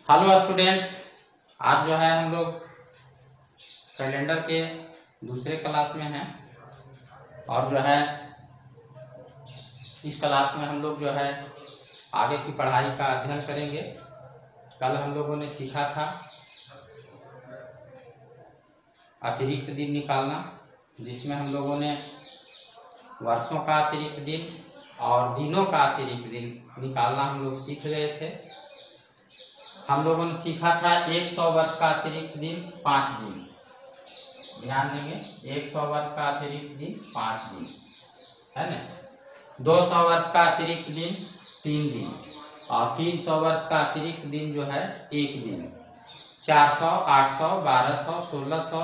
Hello students, आज जो है हम लोग कैलेंडर के दूसरे क्लास में हैं और जो है इस क्लास में हम लोग जो है आगे की पढ़ाई का अध्ययन करेंगे। कल हम लोगों ने सीखा था अतिरिक्त दिन निकालना, जिसमें हम लोगों ने वर्षों का अतिरिक्त दिन और दिनों का अतिरिक्त दिन निकालना हम लोग सीख गए थे। हम लोगों ने सीखा था 100 वर्ष का अतिरिक्त दिन 5 दिन। ध्यान देंगे, 100 वर्ष का अतिरिक्त दिन 5 दिन है ना। 200 वर्ष का अतिरिक्त दिन 3 दिन और 300 वर्ष का अतिरिक्त दिन जो है 1 दिन। 400, 800, 1200, 1600,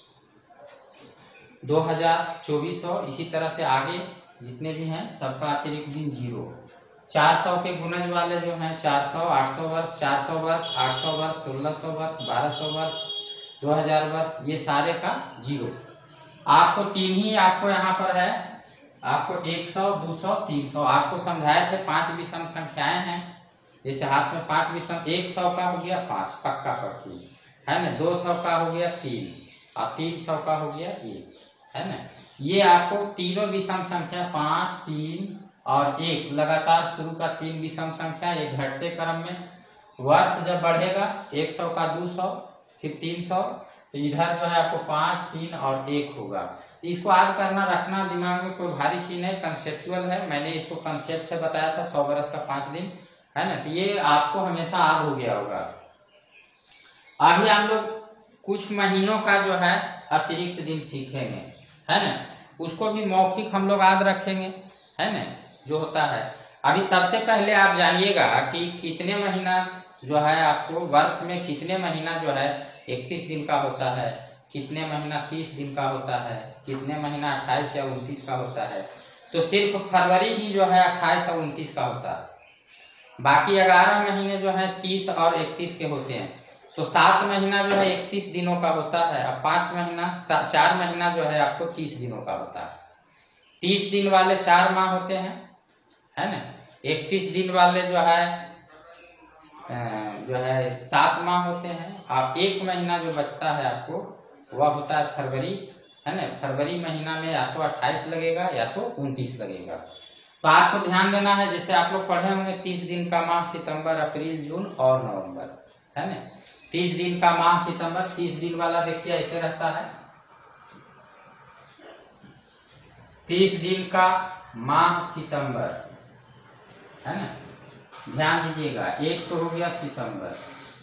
2000, 2400, इसी तरह से आगे जितने भी हैं सबका अतिरिक्त दिन 0। 400 के गुणज वाले जो हैं 400, 800 वर्ष, 400 वर्ष, 800 वर्ष, 1600 वर्ष, 1200 वर्ष, 2000 वर्ष, ये सारे का 0। आपको तीन ही आपको यहाँ पर है, आपको 100, 200, 300 आपको समझाए थे। 5 विषम संख्याएं हैं, जैसे हाथ में 5 विषम, 100 का हो गया 5 पक्का पक्की है ना, 200 का हो गया 3 और 300 का हो गया 1 है ना। ये आपको तीनों विषम संख्या 5, 3 और 1 लगातार शुरू का 3 विषम संख्या, ये घटते क्रम में वर्ष जब बढ़ेगा 100 का 200 फिर 300, तो इधर जो है आपको 5, 3 और 1 होगा। तो इसको याद करना रखना दिमाग में, कोई भारी चीज नहीं, कंसेप्चुअल है। मैंने इसको कंसेप्ट से बताया था 100 वर्ष का 5 दिन है ना, तो ये आपको हमेशा याद हो गया होगा। अभी हम लोग कुछ महीनों का जो है अतिरिक्त दिन सीखेंगे है ना, उसको भी मौखिक हम लोग याद रखेंगे है ना, जो होता है। अभी सबसे पहले आप जानिएगा कि कितने महीना जो है आपको वर्ष में, कितने महीना जो है 31 दिन का होता है, कितने महीना 30 दिन का होता है, कितने महीना 28 या 29 का होता है। तो सिर्फ फरवरी ही जो है 28 और 29 का होता है। बाकी 11 महीने जो है 30 और 31 के होते हैं। तो 7 महीना जो है 31 दिनों का होता है और 4 महीना जो है आपको 30 दिनों का होता है। 30 दिन वाले 4 माह होते हैं है ना। 31 दिन वाले जो है 7 माह होते हैं और 1 महीना जो बचता है आपको वह होता है फरवरी है ना। फरवरी महीना में या तो 28 लगेगा या तो 29 लगेगा। तो आपको ध्यान देना है, जैसे आप लोग पढ़े होंगे 30 दिन का माह सितंबर, अप्रैल, जून और नवंबर है ना। 30 दिन का माह सितंबर, 30 दिन वाला देखिए ऐसे रहता है। 30 दिन का माह सितंबर है ना, ध्यान दीजिएगा। एक तो हो गया सितंबर,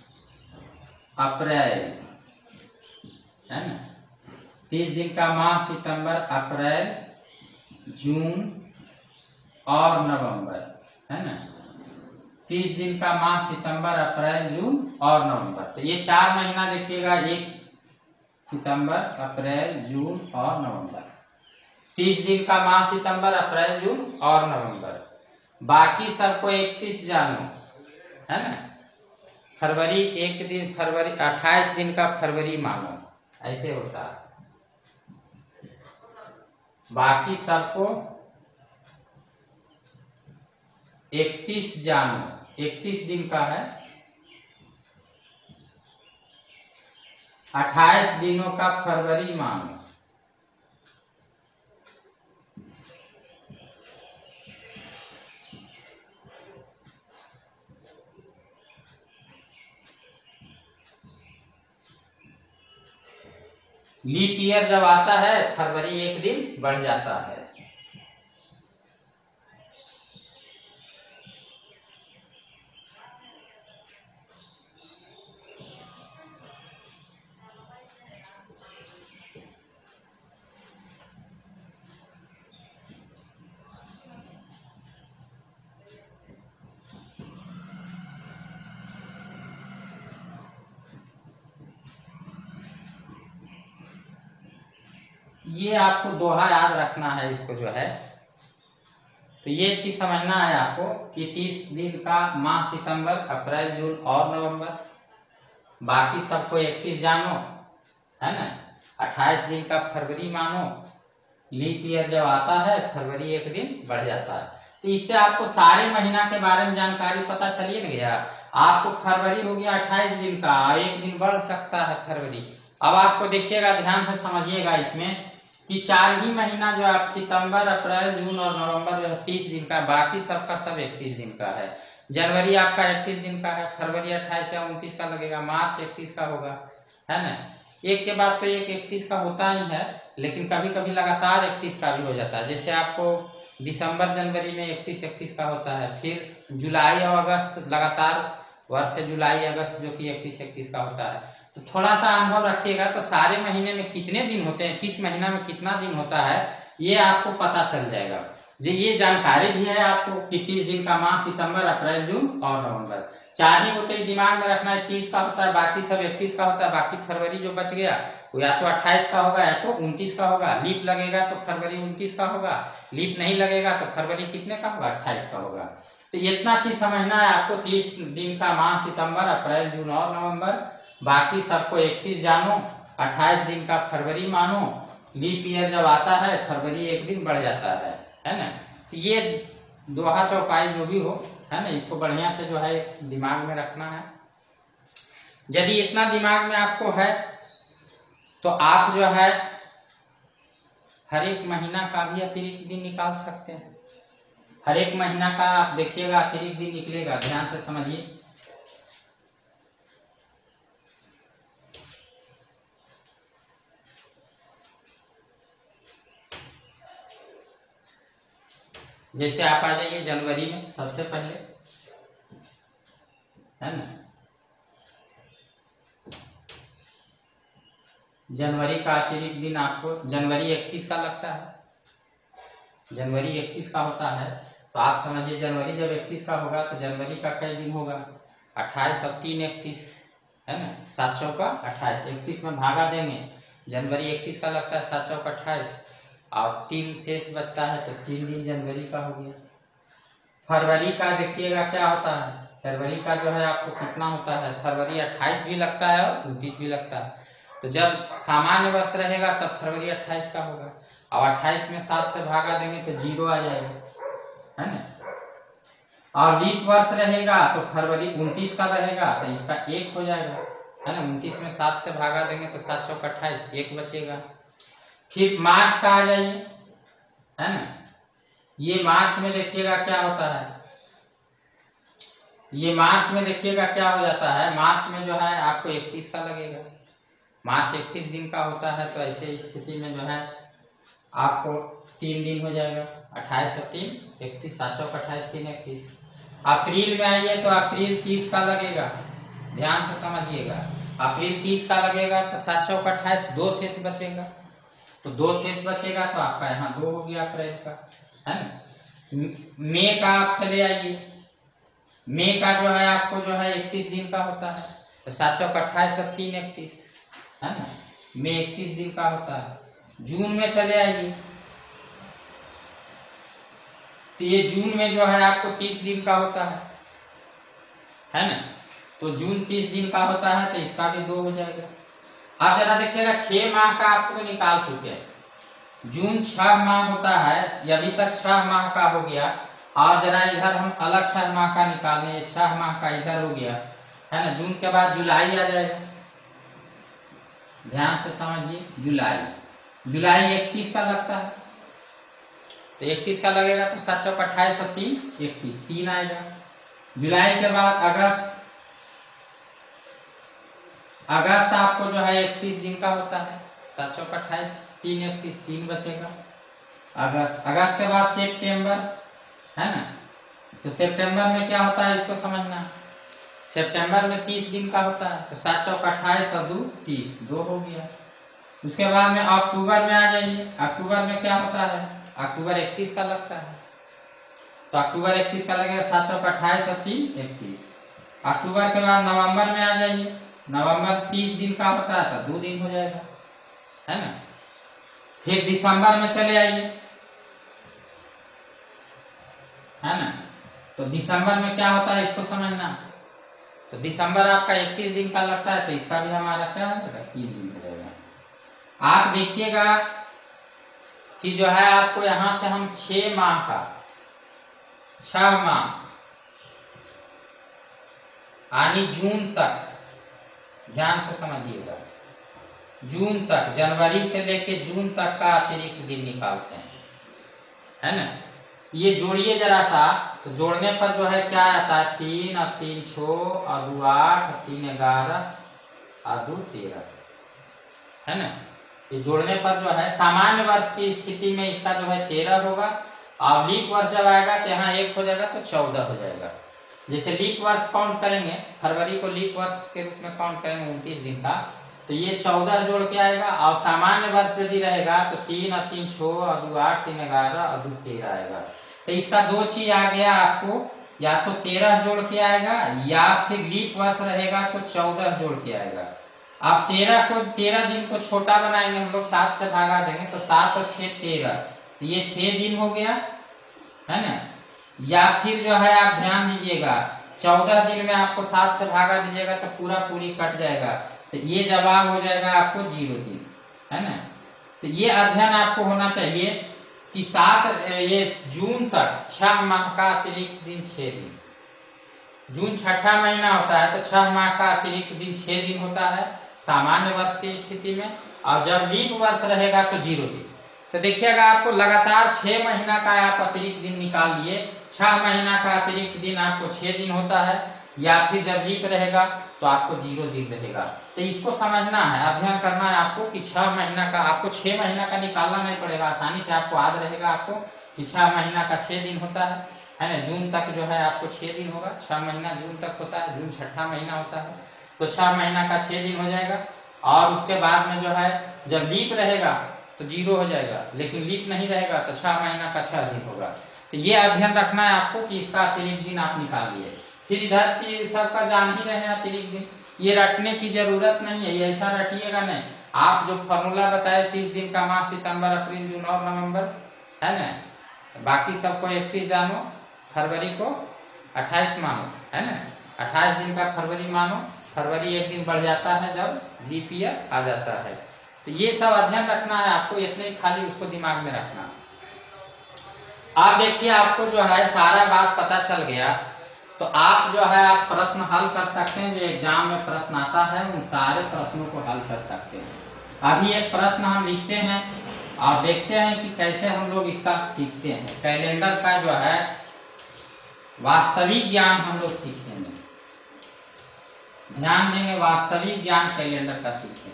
अप्रैल है ना। 30 दिन का माह सितंबर, अप्रैल, जून और नवंबर है ना। 30 दिन का माह सितंबर, अप्रैल, जून और नवंबर। तो ये 4 महीना देखिएगा, 1 सितंबर, अप्रैल, जून और नवंबर। 30 दिन का माह सितंबर, अप्रैल, जून और नवंबर। बाकी सबको 31 जानो है ना। फरवरी 1 दिन, फरवरी 28 दिन का फरवरी मानो, ऐसे होता है। बाकी सबको 31 जानो, 31 दिन का है। 28 दिनों का फरवरी मानो। लीप ईयर जब आता है फरवरी 1 दिन बढ़ जाता है। ये आपको दोहा याद रखना है इसको जो है, तो ये चीज समझना है आपको कि 30 दिन का माह सितंबर, अप्रैल, जून और नवंबर। बाकी सबको 31 जानो है ना। 28 दिन का फरवरी मानो। लीप ईयर जब आता है फरवरी 1 दिन बढ़ जाता है। तो इससे आपको सारे महीना के बारे में जानकारी पता चलिए ना गया। आपको फरवरी हो गया 28 दिन का, एक दिन बढ़ सकता है फरवरी। अब आपको देखिएगा, ध्यान से समझिएगा इसमें कि 4 ही महीना जो आप सितंबर, अप्रैल, जून और नवंबर जो है 30 दिन का, बाकी सबका सब 31 दिन का है। जनवरी आपका 31 दिन का है, फरवरी 28 या 29 का लगेगा, मार्च 31 का होगा, है ना। एक के बाद तो एक 31 का होता ही है, लेकिन कभी कभी लगातार 31 का भी हो जाता है। जैसे आपको दिसंबर जनवरी में 31 का होता है, फिर जुलाई और अगस्त लगातार वर्ष से जुलाई अगस्त जो कि 31 का होता है। तो थोड़ा सा अनुभव रखिएगा, तो सारे महीने में कितने दिन होते हैं, किस महीना में कितना दिन होता है, ये आपको पता चल जाएगा। ये जानकारी भी है आपको कि 30 दिन का माह सितंबर, अप्रैल, जून और नवंबर। 4 ही होते ही दिमाग में रखना है, 30 का होता है, बाकी सब 31 का होता है। बाकी फरवरी जो बच गया वो या तो 28 का होगा या तो 29 का होगा। लीप लगेगा तो फरवरी 29 का होगा, लीप नहीं लगेगा तो फरवरी कितने का होगा, 28 का होगा। तो इतना चीज समझना है आपको। 30 दिन का माह सितंबर, अप्रैल, जून और नवंबर, बाकी सबको 31 जानो, 28 दिन का फरवरी मानो। लीप ईयर जब आता है फरवरी एक दिन बढ़ जाता है ना। ये दोहा चौपाई जो भी हो, है ना, इसको बढ़िया से जो है दिमाग में रखना है। यदि इतना दिमाग में आपको है तो आप जो है हर एक महीना का भी अतिरिक्त दिन निकाल सकते हैं। हर एक महीना का आप देखिएगा अतिरिक्त दिन निकलेगा, ध्यान से समझिए। जैसे आप आ जाइए जनवरी में सबसे पहले, है ना। जनवरी का अतिरिक्त दिन आपको जनवरी 31 का लगता है। जनवरी 31 का होता है तो आप समझिए जनवरी जब 31 का होगा तो जनवरी का कई दिन होगा, 28 और 3 31, है ना। 7 चौका 28, 31 में भागा देंगे, जनवरी 31 का लगता है, 7 चौका 28 और 3 शेष बचता है तो 3 दिन जनवरी का हो गया। फरवरी का देखिएगा क्या होता है। फरवरी का जो है आपको कितना होता है, फरवरी 28 भी लगता है और 29 भी लगता है। तो जब सामान्य वर्ष रहेगा तब फरवरी 28 का होगा, और 28 में 7 से भागा देंगे तो 0 आ जाएगा, है ना। और लीप वर्ष रहेगा तो फरवरी 29 का रहेगा तो इसका 1 हो जाएगा, है ना। 29 में 7 से भागा देंगे तो 7 चौका 28, 1 बचेगा। फिर मार्च का आ जाइए, है ना। ये मार्च में देखिएगा क्या होता है, ये मार्च में देखिएगा क्या हो जाता है। मार्च में जो है आपको 31 का लगेगा, मार्च 31 दिन का होता है। तो ऐसे स्थिति में जो है आपको 3 दिन हो जाएगा, 28 और 3 31, 7 चौका 28, 3 31। अप्रैल में आइए तो अप्रैल 30 का लगेगा, ध्यान से समझिएगा। अप्रैल 30 का लगेगा तो 7 चौका 28, 2 शेष बचेगा, तो 2 शेष बचेगा तो आपका यहाँ 2 हो गया अप्रैल का, है ना। मई का आप चले आइए, मई का जो है आपको जो है 31 दिन का होता है, तो 7 चौका 28 और 3 31, है ना। मई 31 दिन का होता है। जून में चले आइए तो ये जून में जो है आपको 30 दिन का होता है ना। तो जून 30 दिन का होता है तो इसका भी 2 हो जाएगा। अब जरा देखिएगा 6 माह का आपको निकाल चुके हैं। जून 6 माह होता है, अभी तक 6 माह का हो गया। और जरा इधर हम अलग 6 माह का निकालें, 6 माह का इधर हो गया, है ना। जून के बाद जुलाई आ जाएगा, ध्यान से समझिए। जुलाई 31 का लगता है, तो 31 का लगेगा तो 7 चौका 28 और 3 31, 3 आएगा। जुलाई के बाद अगस्त आपको जो है 31 दिन का होता है, 7 चौका 28, 3 31, 3 बचेगा अगस्त के बाद सितंबर, है ना। तो सितंबर में क्या होता है इसको समझना। सितंबर में 30 दिन का होता है, तो 7 चौका 28 और 2 30, 2 हो गया। उसके बाद में अक्टूबर में आ जाइए। अक्टूबर में क्या होता है, अक्टूबर 31 का लगता है, तो अक्टूबर 31 का लगेगा, 7 चौका 28 और 3 31। अक्टूबर के बाद नवंबर में आ जाइए। नवंबर 30 दिन का होता है तो 2 दिन हो जाएगा, है ना। फिर दिसंबर में चले आइए, है ना। तो दिसंबर में क्या होता है इसको समझना। तो दिसंबर आपका 31 दिन का लगता है तो इसका भी हमारा क्या है, 3 दिन हो जाएगा। आप देखिएगा कि जो है आपको यहां से हम 6 माह का 6 माह यानी जून तक, ध्यान से समझिएगा, जून तक, जनवरी से लेके जून तक का अतिरिक्त दिन निकालते हैं, है ना। ये जोड़िए जरा सा, तो जोड़ने पर जो है क्या आता है, 3 और 3 6 और 2 8 और 3 11 और 2 13, है ना। ये जोड़ने पर जो है सामान्य वर्ष की स्थिति में इसका जो है 13 होगा, और लीप वर्ष जब आएगा तो यहाँ 1 हो जाएगा तो 14 हो जाएगा। जैसे लीप वर्ष काउंट करेंगे, फरवरी को लीप वर्ष के रूप में काउंट करेंगे 29 दिन का, तो ये 14 जोड़ के आएगा। और सामान्य वर्ष यदि रहेगा तो 3 और 3 6 और 2 8 3 11 और 2 13 आएगा। तो इसका दो चीज आ गया आपको, या तो 13 जोड़ के आएगा, या फिर लीप वर्ष रहेगा तो 14 जोड़ के आएगा। आप 13 दिन को छोटा बनाएंगे हम लोग, 7 से भागा देंगे तो 7 और 6 13, तो ये 6 दिन हो गया, है ना। या फिर जो है आप ध्यान दीजिएगा, 14 दिन में आपको 7 से भागा दीजिएगा तो पूरा पूरी कट जाएगा, तो ये जवाब हो जाएगा आपको 0 दिन, है ना। तो ये अध्ययन आपको होना चाहिए कि 7 ये जून तक 6 माह का अतिरिक्त दिन 6 दिन, जून छठा महीना होता है तो 6 माह का अतिरिक्त दिन 6 दिन होता है सामान्य वर्ष की स्थिति में, और जब लीप वर्ष रहेगा तो 0 दिन। तो देखिएगा आपको लगातार 6 महीना का आप अतिरिक्त दिन निकाल लिए, 6 महीना का अतिरिक्त दिन आपको 6 दिन होता है, या फिर जब लीप रहेगा तो आपको 0 दिन रहेगा। तो इसको समझना है, अध्ययन करना है आपको कि 6 महीना का, आपको 6 महीना का निकालना नहीं पड़ेगा, आसानी से आपको याद रहेगा आपको कि 6 महीना का 6 दिन होता है ना। जून तक जो है आपको 6 दिन होगा, 6 महीना जून तक होता है, जून छठा महीना होता है, तो 6 महीना का 6 दिन हो जाएगा। और उसके बाद में जो है जब लीप रहेगा तो 0 हो जाएगा, लेकिन लीप नहीं रहेगा तो 6 महीना का 6 दिन होगा। तो ये अध्ययन रखना है आपको कि इसका अतिरिक्त दिन आप निकालिए। फिर इधर सबका जान ही रहे हैं अतिरिक्त दिन, ये रटने की जरूरत नहीं है, ये ऐसा रटिएगा नहीं। आप जो फॉर्मूला बताए 30 दिन का माह सितंबर अप्रैल जून और नवंबर, है ना, बाकी सबको 31 जानो, फरवरी को 28 मानो, है ना, 28 दिन का फरवरी मानो, फरवरी 1 दिन बढ़ जाता है जब लीप ईयर आ जाता है। तो ये सब अध्ययन रखना है आपको, इतने खाली उसको दिमाग में रखना। आप देखिए आपको जो है सारा बात पता चल गया, तो आप जो है आप प्रश्न हल कर सकते हैं, जो एग्जाम में प्रश्न आता है उन सारे प्रश्नों को हल कर सकते हैं। अभी एक प्रश्न हम लिखते हैं और देखते हैं कि कैसे हम लोग इसका सीखते हैं। कैलेंडर का जो है वास्तविक ज्ञान हम लोग सीखेंगे, ध्यान देंगे, वास्तविक ज्ञान कैलेंडर का सीखेंगे।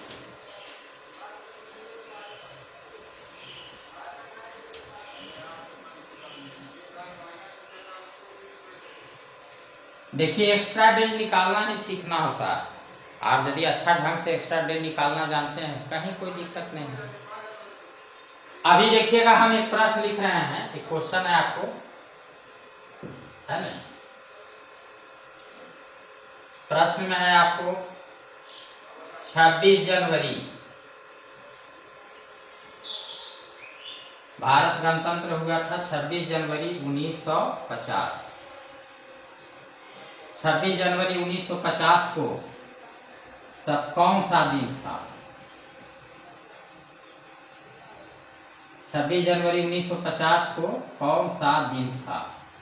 देखिए एक्स्ट्रा डे निकालना नहीं सीखना होता है, आप यदि अच्छा ढंग से एक्स्ट्रा डे निकालना जानते हैं कहीं कोई दिक्कत नहीं है। अभी देखिएगा हम एक प्रश्न लिख रहे हैं, एक क्वेश्चन है आपको, है ना। प्रश्न में है आपको 26 जनवरी भारत गणतंत्र हुआ था 26 जनवरी 1950। 26 जनवरी 1950 को सब कौन सा दिन था? 26 जनवरी 1950 को कौन सा दिन था?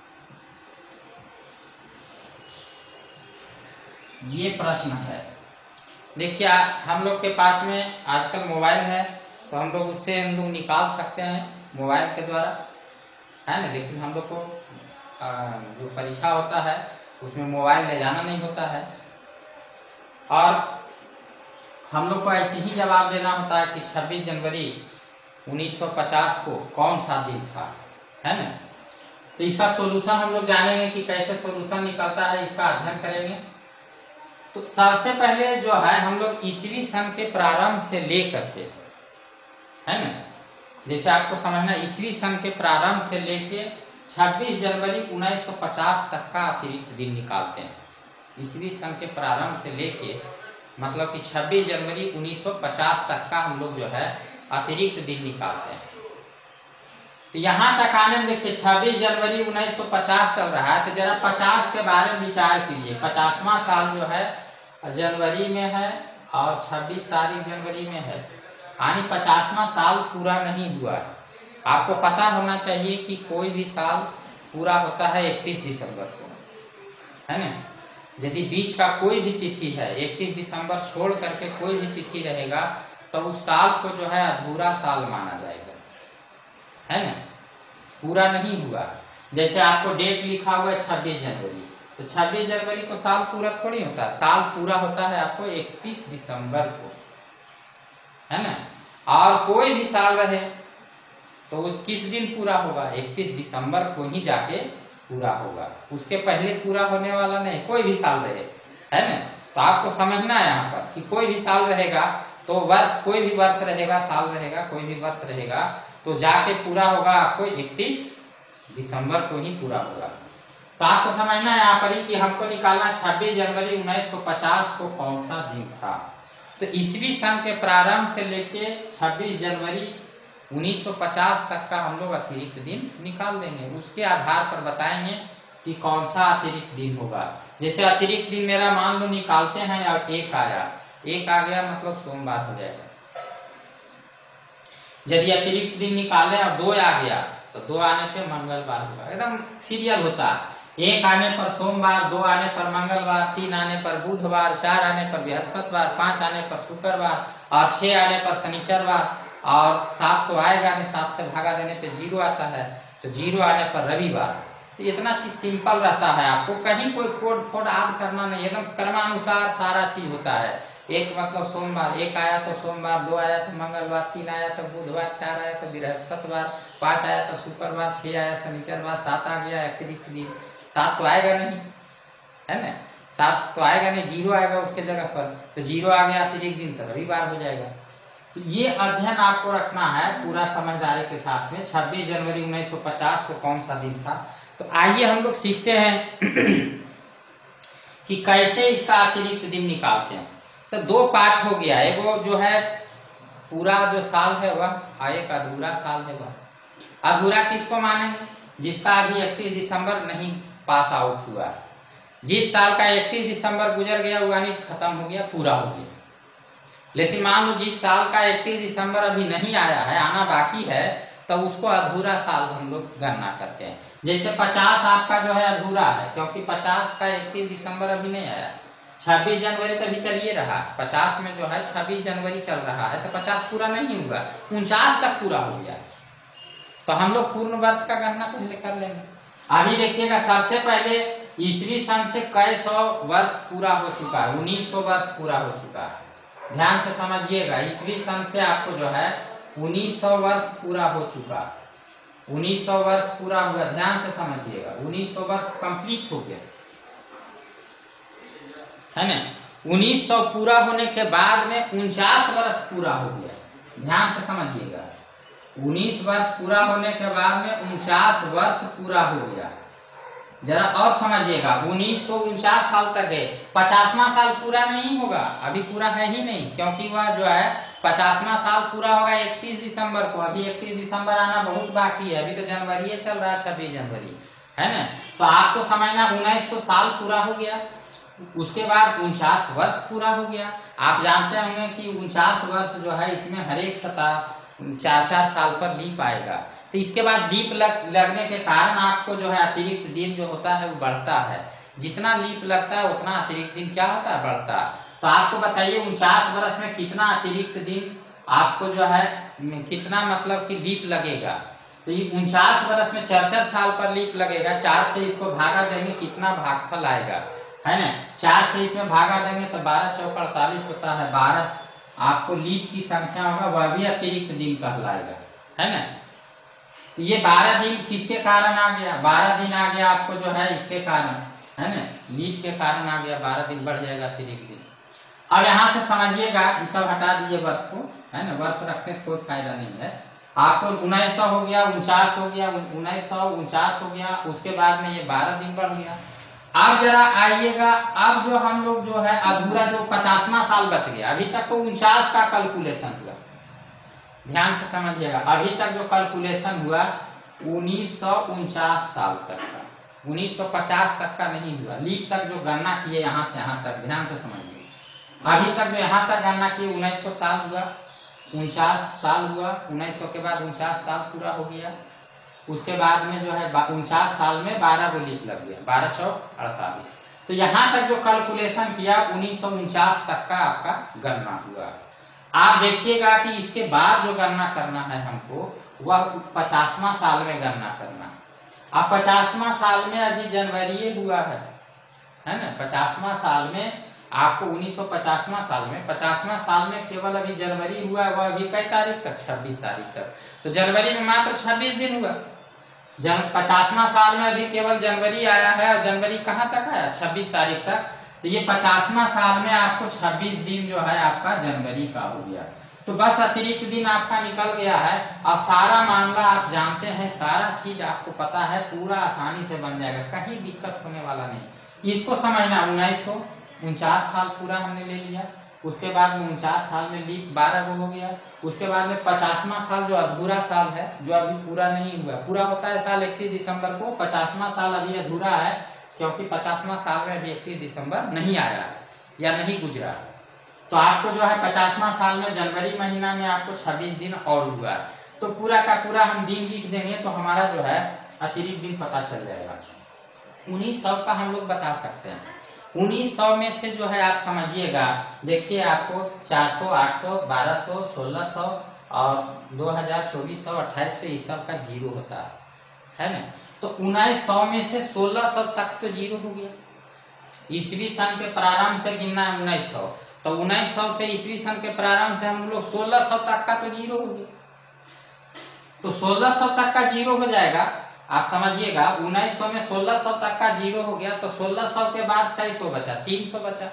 ये प्रश्न है। देखिए हम लोग के पास में आजकल मोबाइल है, तो हम लोग उससे हम लोग निकाल सकते हैं मोबाइल के द्वारा, है ना। लेकिन हम लोग को जो परीक्षा होता है उसमें मोबाइल ले जाना नहीं होता है, और हम लोग को ऐसे ही जवाब देना होता है कि 26 जनवरी 1950 को कौन सा दिन था, है ना। तो इसका सॉल्यूशन हम लोग जानेंगे कि कैसे सॉल्यूशन निकलता है, इसका अध्ययन करेंगे। तो सबसे पहले जो है हम लोग ईसवी सन के प्रारंभ से लेकर के, है ना, जैसे आपको समझना, ईसवी सन के प्रारंभ से लेके 26 जनवरी 1950 तक का अतिरिक्त दिन निकालते हैं। ईसवी सन के प्रारंभ से लेके मतलब कि 26 जनवरी 1950 तक का हम लोग जो है अतिरिक्त दिन निकालते हैं। तो यहाँ तक आने में देखिए 26 जनवरी 1950 चल रहा है, तो जरा 50 के बारे में विचार कीजिए। 50वां साल जो है जनवरी में है और 26 तारीख जनवरी में है, यानी 50वां साल पूरा नहीं हुआ है। आपको पता होना चाहिए कि कोई भी साल पूरा होता है 31 दिसंबर को, है ना। यदि बीच का कोई भी तिथि है, 31 दिसंबर छोड़ करके कोई भी तिथि रहेगा तो उस साल को जो है अधूरा साल माना जाएगा, है ना, पूरा नहीं हुआ। जैसे आपको डेट लिखा हुआ है 26 जनवरी, तो 26 जनवरी को साल पूरा थोड़ी होता है, साल पूरा होता है आपको 31 दिसंबर को, है ना। और कोई भी साल रहे तो वो किस दिन पूरा होगा, 31 दिसंबर को ही जाके पूरा होगा, उसके पहले पूरा होने वाला नहीं, कोई भी साल रहे, है ना। तो आपको समझना है यहाँ पर कि कोई भी साल रहेगा तो वर्ष, कोई भी वर्ष रहेगा, साल रहेगा, कोई भी वर्ष रहेगा तो जाके पूरा होगा आपको 31 दिसंबर को ही पूरा होगा। तो आपको समझना है यहाँ पर ही कि हमको निकालना 26 जनवरी 1950 को कौन सा दिन था। तो ईस्वी सन के प्रारंभ से लेके 26 जनवरी 1950 तक का हम लोग अतिरिक्त दिन निकाल देंगे, उसके आधार पर बताएंगे कि कौन सा अतिरिक्त दिन होगा। जैसे अतिरिक्त दिन मेरा मान लो निकालते हैं और एक आ गया मतलब सोमवार हो जाएगा। यदि अतिरिक्त दिन निकाले और 2 आ गया तो 2 आने पे मंगलवार होगा, एकदम सीरियल होता है। 1 आने पर सोमवार, 2 आने पर मंगलवार, 3 आने पर बुधवार, 4 आने पर बृहस्पतिवार, 5 आने पर शुक्रवार और 6 आने पर शनिचरवार, और 7 तो आएगा नहीं, 7 से भागा देने पे 0 आता है, तो 0 आने पर रविवार। तो इतना चीज सिंपल रहता है, आपको कहीं कोई कोड फोड याद करना नहीं, एकदम क्रमानुसार सारा चीज होता है। 1 मतलब सोमवार, 1 आया तो सोमवार, 2 आया तो मंगलवार, 3 आया तो बुधवार, 4 आया तो बृहस्पतिवार, 5 आया तो शुक्रवार, 6 आया शनिचरवार, 7 आ गया अतिरिक्त दिन। 7 तो आएगा नहीं, है ना, 7 तो आएगा नहीं, 0 आएगा उसके जगह पर, तो 0 आ गया अतिरिक्त दिन तो रविवार हो जाएगा। तो ये अध्ययन आपको रखना है पूरा समझदारी के साथ में। 26 जनवरी 1950 को कौन सा दिन था। तो आइए हम लोग सीखते हैं कि कैसे इसका अतिरिक्त दिन निकालते हैं। तो 2 पार्ट हो गया, एक वो जो है पूरा जो साल है वह, एक अधूरा साल है वह। अधूरा किसको मानेंगे, जिसका अभी 31 दिसंबर नहीं पास आउट हुआ, जिस साल का 31 दिसंबर गुजर गया वो यानी खत्म हो गया, पूरा हो गया। लेकिन मान लो जिस साल का 31 दिसंबर अभी नहीं आया है, आना बाकी है, तो उसको अधूरा साल हम लोग गणना करते हैं। जैसे 50 आपका जो है अधूरा है, क्योंकि 50 का 31 दिसंबर अभी नहीं आया, 26 जनवरी तक भी चलिए रहा, 50 में जो है 26 जनवरी चल रहा है, तो 50 पूरा नहीं हुआ, 49 तक पूरा हो गया। तो हम लोग पूर्ण वर्ष का गणना पहले कर लेंगे। अभी देखिएगा, सबसे पहले ईस्वी सन से कई 100 वर्ष पूरा हो चुका है, 1900 वर्ष पूरा हो चुका है। ध्यान से समझिएगा, ईस्वी सन से आपको जो है 1900 वर्ष पूरा हो चुका, 1900 वर्ष पूरा हुआ, ध्यान से समझिएगा, 1900 वर्ष कंप्लीट हो गया, है ना। 1900 पूरा होने के बाद में 49 वर्ष पूरा हो गया, ध्यान से समझिएगा, 19 वर्ष पूरा होने के बाद में 49 वर्ष पूरा हो गया। जरा और समझिएगा, 1949 साल तक गए, 50वां साल पूरा नहीं होगा, अभी पूरा है ही नहीं, क्योंकि वह जो है 50वां साल पूरा होगा 31 दिसंबर को, अभी 31 दिसंबर आना बहुत बाकी है, अभी तो जनवरी चल रहा है, 26 जनवरी, है ना। तो आपको समझना 1900 साल पूरा हो गया, उसके बाद 49 वर्ष पूरा हो गया। आप जानते होंगे कि 49 वर्ष जो है इसमें हर एक 4 साल पर लीप आएगा, तो इसके बाद लीप लगने के कारण आपको जो है अतिरिक्त दिन जो होता है वो बढ़ता है, जितना लीप लगता है उतना अतिरिक्त दिन क्या होता है, बढ़ता है। तो आपको बताइए 49 वर्ष में कितना अतिरिक्त दिन आपको जो है कितना मतलब कि लीप लगेगा। तो ये 49 वर्ष में 4 साल पर लीप लगेगा, 4 से इसको भागा देंगे कितना भागफल आएगा, है ना, 4 से इसमें भागा देंगे तो 12 चौक 48 होता है, 12 आपको लीप की संख्या होगा, वह भी अतिरिक्त दिन कहलाएगा, है ना। तो ये 12 दिन किसके कारण आ गया, 12 दिन आ गया आपको जो है इसके कारण, है ना, लीप के कारण आ गया, 12 दिन बढ़ जाएगा अतिरिक्त दिन। अब यहाँ से समझिएगा, ये सब हटा दीजिए वर्ष को, है ना, वर्ष रखने से कोई फायदा नहीं है। आपको 1900 हो गया, 49 हो गया, 1949 हो गया, उसके बाद में ये 12 दिन बढ़ गया। अब जरा आइएगा, अब जो हम लोग जो है अधूरा जो 50वां साल बच गया, अभी तक तो 49 का कैलकुलेशन हुआ, ध्यान से समझिएगा, अभी तक जो कैलकुलेशन हुआ 1949 साल तक का, 1950 तक का नहीं हुआ, लीप तक जो गणना किए यहाँ से यहाँ तक, ध्यान से समझिए, अभी तक जो यहाँ तक गणना किए 1900 साल हुआ, 49 साल हुआ, 1900 के बाद 49 साल पूरा हो गया, उसके बाद में जो है 49 साल में 12 को लीप लग गया, 12 चौक 48। तो यहाँ तक जो कैलकुलेशन किया 1949 तक का आपका गणना हुआ। आप देखिएगा कि इसके बाद जो गणना करना है हमको वह 50वां साल में गणना करना। अब 50वां साल में अभी जनवरी हुआ है ना, 50वां साल में आपको 1950वां साल में 50वां साल में केवल अभी जनवरी हुआ, वह अभी कई तारीख तक, 26 तारीख तक। तो जनवरी में मात्र 26 दिन हुआ। 50वां साल में अभी केवल जनवरी आया है, और जनवरी कहाँ तक आया, 26 तारीख तक। तो ये 50वां साल में आपको 26 दिन जो है आपका जनवरी का हो गया। तो बस अतिरिक्त दिन आपका निकल गया है। अब सारा मामला आप जानते हैं, सारा चीज आपको पता है, पूरा आसानी से बन जाएगा, कहीं दिक्कत होने वाला नहीं। इसको समझना, 1949 साल पूरा हमने ले लिया, उसके बाद में 49 साल में लीप 12 को हो गया, उसके बाद में 50वां साल जो अधूरा साल है, जो अभी पूरा नहीं हुआ, पूरा होता है साल 31 दिसंबर को, 50वां साल अभी अधूरा है, क्योंकि 50वां साल में अभी 31 दिसंबर नहीं आया या नहीं गुजरा। तो आपको जो है 50वां साल में जनवरी महीना में आपको 26 दिन और हुआ। तो पूरा का पूरा हम दिन लिख देंगे तो हमारा जो है अतिरिक्त दिन पता चल जाएगा। 1900 का हम लोग बता सकते हैं। 1900 में से जो है आप समझिएगा, देखिए आपको 400, 800, 1200, 1600 और 2000, 2400, 2800 इस सब का जीरो होता है ना। तो 1900 में से 1600 तक तो जीरो हो गया। ईसवी सन के प्रारंभ से गिनना है 1900, तो 1900 से ईसवी सन के प्रारंभ से हम लोग 1600 तक का तो जीरो हो गया। तो 1600 तक का जीरो हो जाएगा, आप समझिएगा। 1900 में 1600 तक का जीरो हो गया, तो 1600 के बाद 200 बचा, 300 बचा।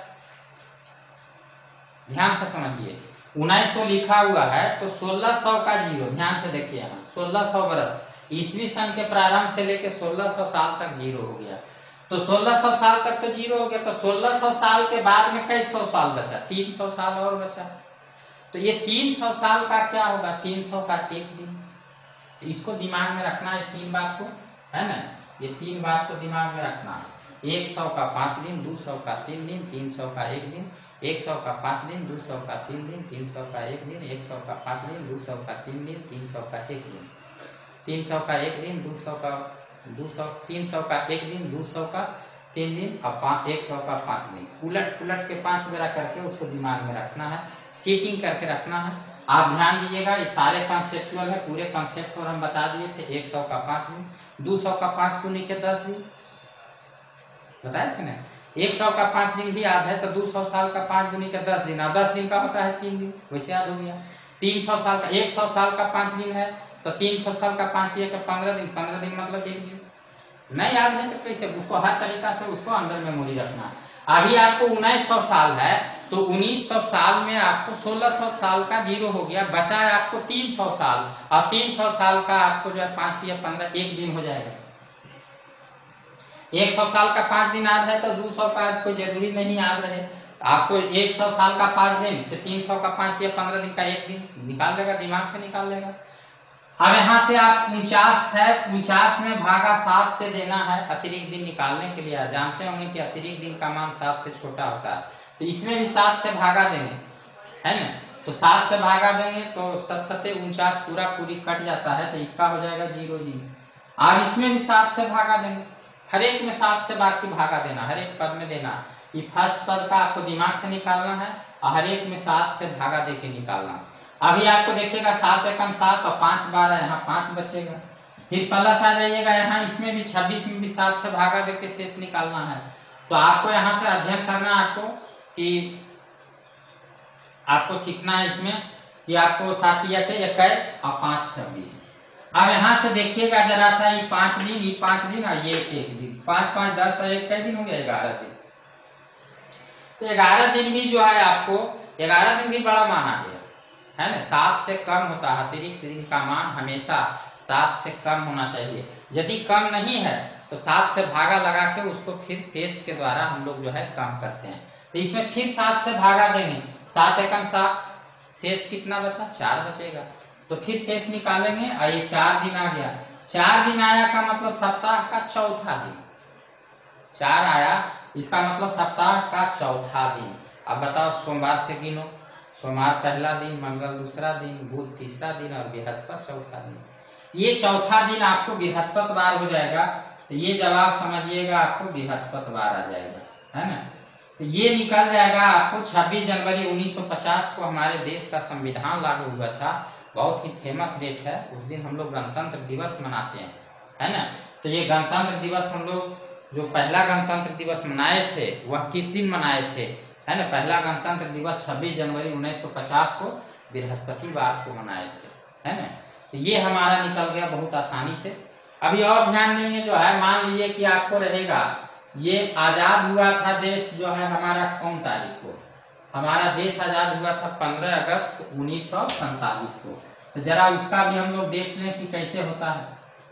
ध्यान से समझिए, 1900 लिखा हुआ है तो 1600 का जीरो, ध्यान से देखिए यहाँ 1600 वर्ष ईसवी सन के प्रारंभ से लेके 1600 साल तक जीरो हो गया। तो 1600 साल तक तो जीरो हो गया, तो 1600 साल के बाद में कई सौ साल बचा, 300 साल और बचा। तो ये 300 साल का क्या होगा, 300 का एक दिन। तो इसको दिमाग में रखना है, 3 बात को, है ना, ये 3 बात को दिमाग में रखना है। 100 का 5 दिन, 200 का 3 दिन, 300 का 1 दिन, 100 का 5 दिन, 200 का 3 दिन, 300 का 1 दिन, 100 का 5 दिन, 200 का 3 दिन, 300 का 1 दिन, 300 का 1 दिन, 200 का 300 का 1 दिन, 200 का 3 दिन और 100 का 5 दिन। उलट पुलट के 5 बेरा करके उसको दिमाग में रखना है, सेटिंग करके रखना है। आप ध्यान दीजिएगा, ये सारे कॉन्सेप्चुअल है, पूरे कॉन्सेप्ट को हम बता दिए थे। 100 का 5 दिन, 200 का 5 दूनी के 10 दिन बताए थे ना। 100 का 5 दिन भी याद है, तो 200 साल का 5 दूनी के 10 दिन, और 10 दिन का होता है 3 दिन, वैसे याद हो गया। 300 साल का 100 साल का 5 दिन है, तो 300 साल का 5 दिया का 15 दिन, 15 दिन मतलब 1 दिन। नहीं याद है तो कैसे, उसको हर तरीका से उसको अंडर मेमोरी रखना। अभी आपको 1900 साल है, तो 1900 साल में आपको 1600 साल का जीरो हो गया, बचा है आपको 300 साल, और 300 साल का आपको जो है 5 या 15 1 दिन हो जाएगा। 100 साल का 5 दिन याद है, तो 200 का कोई जरूरी नहीं याद रहे आपको। 100 साल का 5 दिन, तो 300 का 5 या 15 दिन का 1 दिन निकाल लेगा, दिमाग से निकाल लेगा। अब यहाँ से आप 49 है, 49 में भागा 7 से देना है अतिरिक्त दिन निकालने के लिए। जानते होंगे कि अतिरिक्त दिन का मान 7 से छोटा होता है, तो इसमें भी 7 से भागा देंगे, है ना। तो 7 से भागा देंगे तो 7 49 पूरा पूरी कट जाता है, तो इसका हो जाएगा 0 दिन। और इसमें भी 7 से भागा देंगे, हर एक में 7 से बाकी भागा देना, हर एक पद में देना। ये फर्स्ट पद का आपको दिमाग से निकालना है, और हर एक में 7 से भागा दे के निकालना। अभी आपको देखिएगा 7 एकम 7 और 5 12, यहाँ 5 बचेगा। फिर प्लस आ जाइएगा यहाँ, इसमें भी 26 में भी 7 से भागा दे के शेष निकालना है। तो आपको यहाँ से अध्ययन करना है आपको कि आपको सीखना है इसमें कि आपको 7 या 21 और 5 26। अब यहाँ से देखिएगा जरा सा, ये 5 दिन, ये 5 दिन और ये 1 दिन, 5 5 10 और 1 कई दिन हो गया, 11 दिन। तो 11 दिन भी जो है आपको 11 दिन भी बड़ा माना गया है ना। 7 से कम होता है, अतिरिक्त दिन का मान हमेशा 7 से कम होना चाहिए। यदि कम नहीं है तो 7 से भागा लगा के उसको फिर शेष के द्वारा हम लोग जो है कम करते हैं। तो इसमें फिर 7 से भागा देंगे, 7 एकम 7, शेष कितना बचा, 4 बचेगा। तो फिर शेष निकालेंगे, और ये 4 दिन आ गया। 4 दिन आया का मतलब सप्ताह का चौथा दिन, 4 आया इसका मतलब सप्ताह का चौथा दिन। अब बताओ, सोमवार से गिनो, सोमवार पहला दिन, मंगल दूसरा दिन, बुध तीसरा दिन और बृहस्पति चौथा दिन। ये चौथा दिन आपको बृहस्पतिवार हो जाएगा। तो ये जवाब समझिएगा आपको बृहस्पतिवार आ जाएगा, है ना। तो ये निकल जाएगा आपको 26 जनवरी 1950 को हमारे देश का संविधान लागू हुआ था। बहुत ही फेमस डेट है। उस दिन हम लोग गणतंत्र दिवस मनाते हैं, है ना। तो ये गणतंत्र दिवस हम लोग जो पहला गणतंत्र दिवस मनाए थे वह किस दिन मनाए थे, है ना। पहला गणतंत्र दिवस 26 जनवरी 1950 को बृहस्पतिवार को मनाए थे, है ना। तो ये हमारा निकल गया बहुत आसानी से। अभी और ध्यान देंगे जो है, मान लीजिए कि आपको रहेगा ये आजाद हुआ था देश जो है हमारा कौन तारीख को, हमारा देश आजाद हुआ था 15 अगस्त 1947 को। तो जरा उसका भी हम लोग देख लें कि कैसे होता है।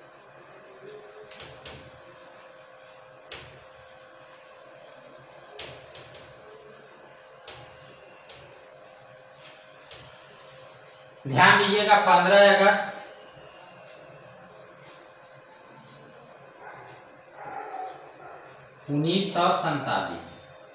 ध्यान दीजिएगा 15 अगस्त 1947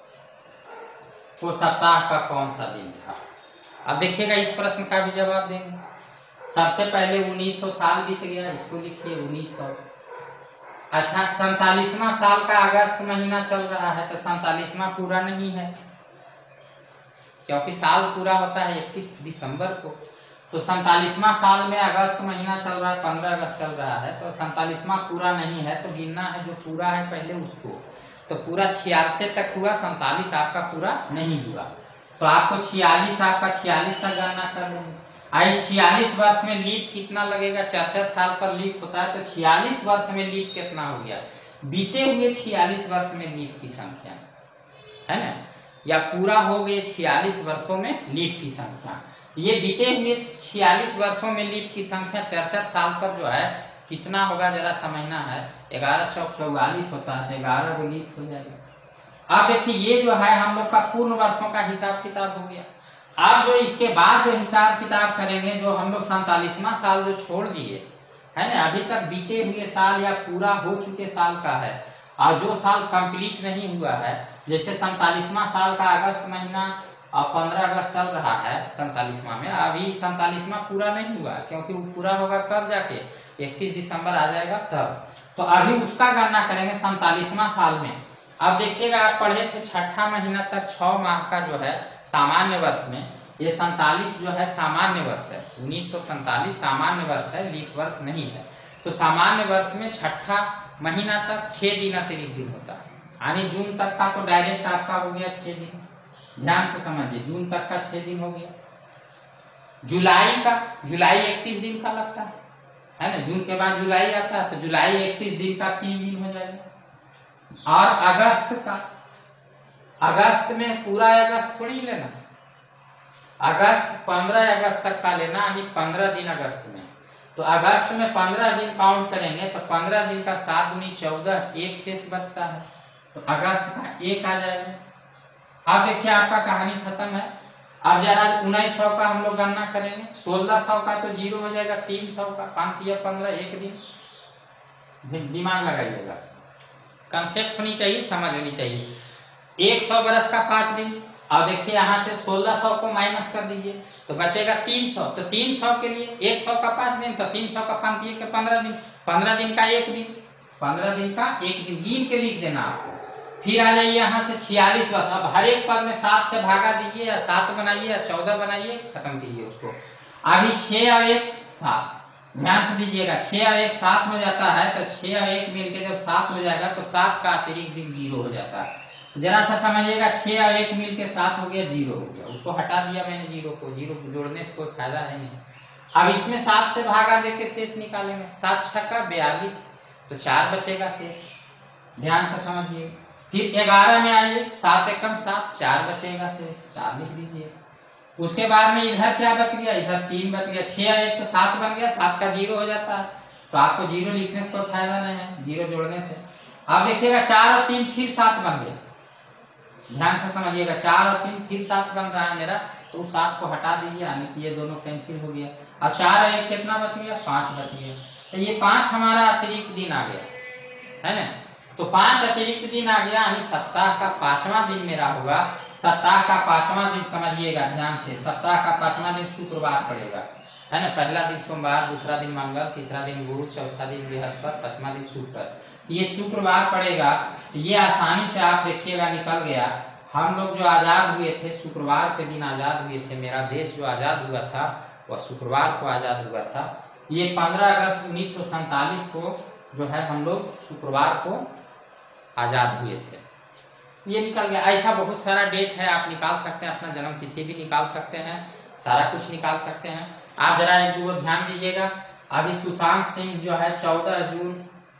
को सप्ताह का कौन सा दिन था। अब देखिएगा इस प्रश्न का भी जवाब देंगे। सबसे पहले 1900 साल बीत गया, इसको लिखिए 1900। अच्छा 47वां साल का अगस्त महीना चल रहा है, तो 47वां पूरा नहीं है क्योंकि साल पूरा होता है 31 दिसंबर को। तो 47वां साल में अगस्त महीना चल रहा है, 15 अगस्त चल रहा है, तो 47वां पूरा नहीं है। तो गिनना है जो पूरा है पहले उसको। तो पूरा 46 तक हुआ, 47 आपका पूरा नहीं हुआ। तो आपको 46 आपका 46 तक गणना कर लेंगे। आई 46 वर्ष में लीप कितना लगेगा, 4 साल पर लीप होता है। तो 46 वर्ष में लीप कितना हो गया, बीते हुए 46 वर्ष में लीप की संख्या, है ना, या पूरा हो गए 46 वर्षों में लीप की संख्या। ये बीते हुए 46 वर्षों में लीप की संख्या 4 साल पर जो है कितना होगा जरा समझना है। 11 चौक 44 होता है, 11 को लीप हो जाएगा। अब देखिए ये जो है हम लोग का पूर्ण वर्षों का हिसाब किताब हो गया। अब जो इसके बाद जो हिसाब किताब करेंगे, जो हम लोग 47वां साल जो छोड़ दिए, है ना, अभी तक बीते हुए साल या पूरा हो चुके साल का है, और जो साल कंप्लीट नहीं हुआ है, जैसे 47वां साल का अगस्त महीना और 15 अगस्त चल रहा है 47वां में, अभी 47वां पूरा नहीं हुआ क्योंकि वो पूरा होगा कब जाके 31 दिसंबर आ जाएगा तब। तो अभी उसका गणना करेंगे 47वां साल में। अब देखिएगा आप पढ़े थे छठा महीना तक 6 माह का जो है सामान्य वर्ष में, ये 47 जो है सामान्य वर्ष है, 1947 सामान्य वर्ष है, लीप वर्ष नहीं है। तो सामान्य वर्ष में छठा महीना तक 6 दिन अतिरिक्त दिन होता है, यानी जून तक का तो डायरेक्ट आपका हो गया 6 दिन। ध्यान से समझिए, जून तक का 6 दिन हो गया। जुलाई 31 दिन का लगता है ना, जून के बाद जुलाई आता है, तो जुलाई 31 दिन का 3 दिन हो जाएगा। और अगस्त में पूरा अगस्त थोड़ी लेना, अगस्त 15 अगस्त तक का लेना, यानी 15 दिन अगस्त में। तो अगस्त में 15 दिन काउंट करेंगे तो 15 दिन का 7 दूनी 14, एक शेष बचता है, तो अगस्त का 1 आ जाएगा। अब देखिए आपका कहानी खत्म है। अब जरा 1900 का हम लोग गणना करेंगे, 1600 का तो 0 हो जाएगा, 300 का 5 या 15 एक दिन। दिमाग लगाइएगा, कंसेप्ट होनी चाहिए, समझ होनी चाहिए। 100 बरस का 5 दिन। अब देखिए यहाँ से 1600 को माइनस कर दीजिए तो बचेगा 300। तो 300 के लिए 100 का 5 दिन, तो 300 का 5 के 15 दिन, 15 दिन का 1 दिन, 15 दिन का 1 दिन गिन के लिख देना आपको। फिर आ जाइए यहाँ से 46 वर्ष। अब हर एक पद में 7 से भागा दीजिए, या 7 बनाइए या 14 बनाइए, खत्म कीजिए उसको। अभी 6 और 1 7, ध्यान से दीजिएगा, 6 और 1 7 हो जाता है। तो 6 और 1 मिलके जब 7 हो जाएगा तो 7 का अतिरिक्त दिन 0 हो जाता है। तो जरा सा समझिएगा, 6 और 1 मिलके 7 हो गया, 0 हो गया, उसको हटा दिया मैंने 0 को, 0 को जोड़ने से कोई फायदा है नहीं। अब इसमें 7 से भागा देके शेष निकालेंगे, 7 छक्का 42, तो 4 बचेगा शेष। ध्यान से समझिए। फिर 11 में आइए, 7 एकम 7, 4 बचेगा शेष, 4 लिख दीजिए। उसके बाद में इधर क्या बच गया, इधर 3 बच गया, 6 और 1 तो 7 बन गया, 7 का 0 हो जाता है, तो आपको 0 लिखने से कोई फायदा नहीं है, 0 जोड़ने से। अब देखिएगा 4 और 3 फिर 7 बन गया, ध्यान से समझिएगा, 4 और 3 फिर 7 बन रहा है मेरा, तो उस 7 को हटा दीजिए, यानी कि ये दोनों कैंसिल हो गया। अब 4 और 1 कितना बच गया, 5 बच गया। तो ये 5 हमारा अतिरिक्त दिन आ गया, है ना। तो 5 अतिरिक्त दिन आ गया, यानी सप्ताह का 5वां दिन मेरा होगा। सप्ताह का 5वां दिन समझिएगा ध्यान से, सप्ताह का 5वां दिन शुक्रवार पड़ेगा, है ना। पहला दिन सोमवार, दूसरा दिन मंगल, तीसरा दिन गुरु, चौथा दिन बृहस्पति, पांचवा दिन शुक्र। ये शुक्रवार पड़ेगा। ये आसानी से आप देखिएगा निकल गया। हम लोग जो आज़ाद हुए थे शुक्रवार के दिन आज़ाद हुए थे। मेरा देश जो आज़ाद हुआ था वह शुक्रवार को आज़ाद हुआ था। ये 15 अगस्त 1947 को जो है हम लोग शुक्रवार को आज़ाद हुए थे। ये निकल गया। ऐसा बहुत सारा डेट है, आप निकाल सकते हैं, अपना जन्म तिथि भी निकाल सकते हैं, सारा कुछ निकाल सकते हैं। आप जरा एक दो ध्यान दीजिएगा। अभी सुशांत सिंह जो है 14 जून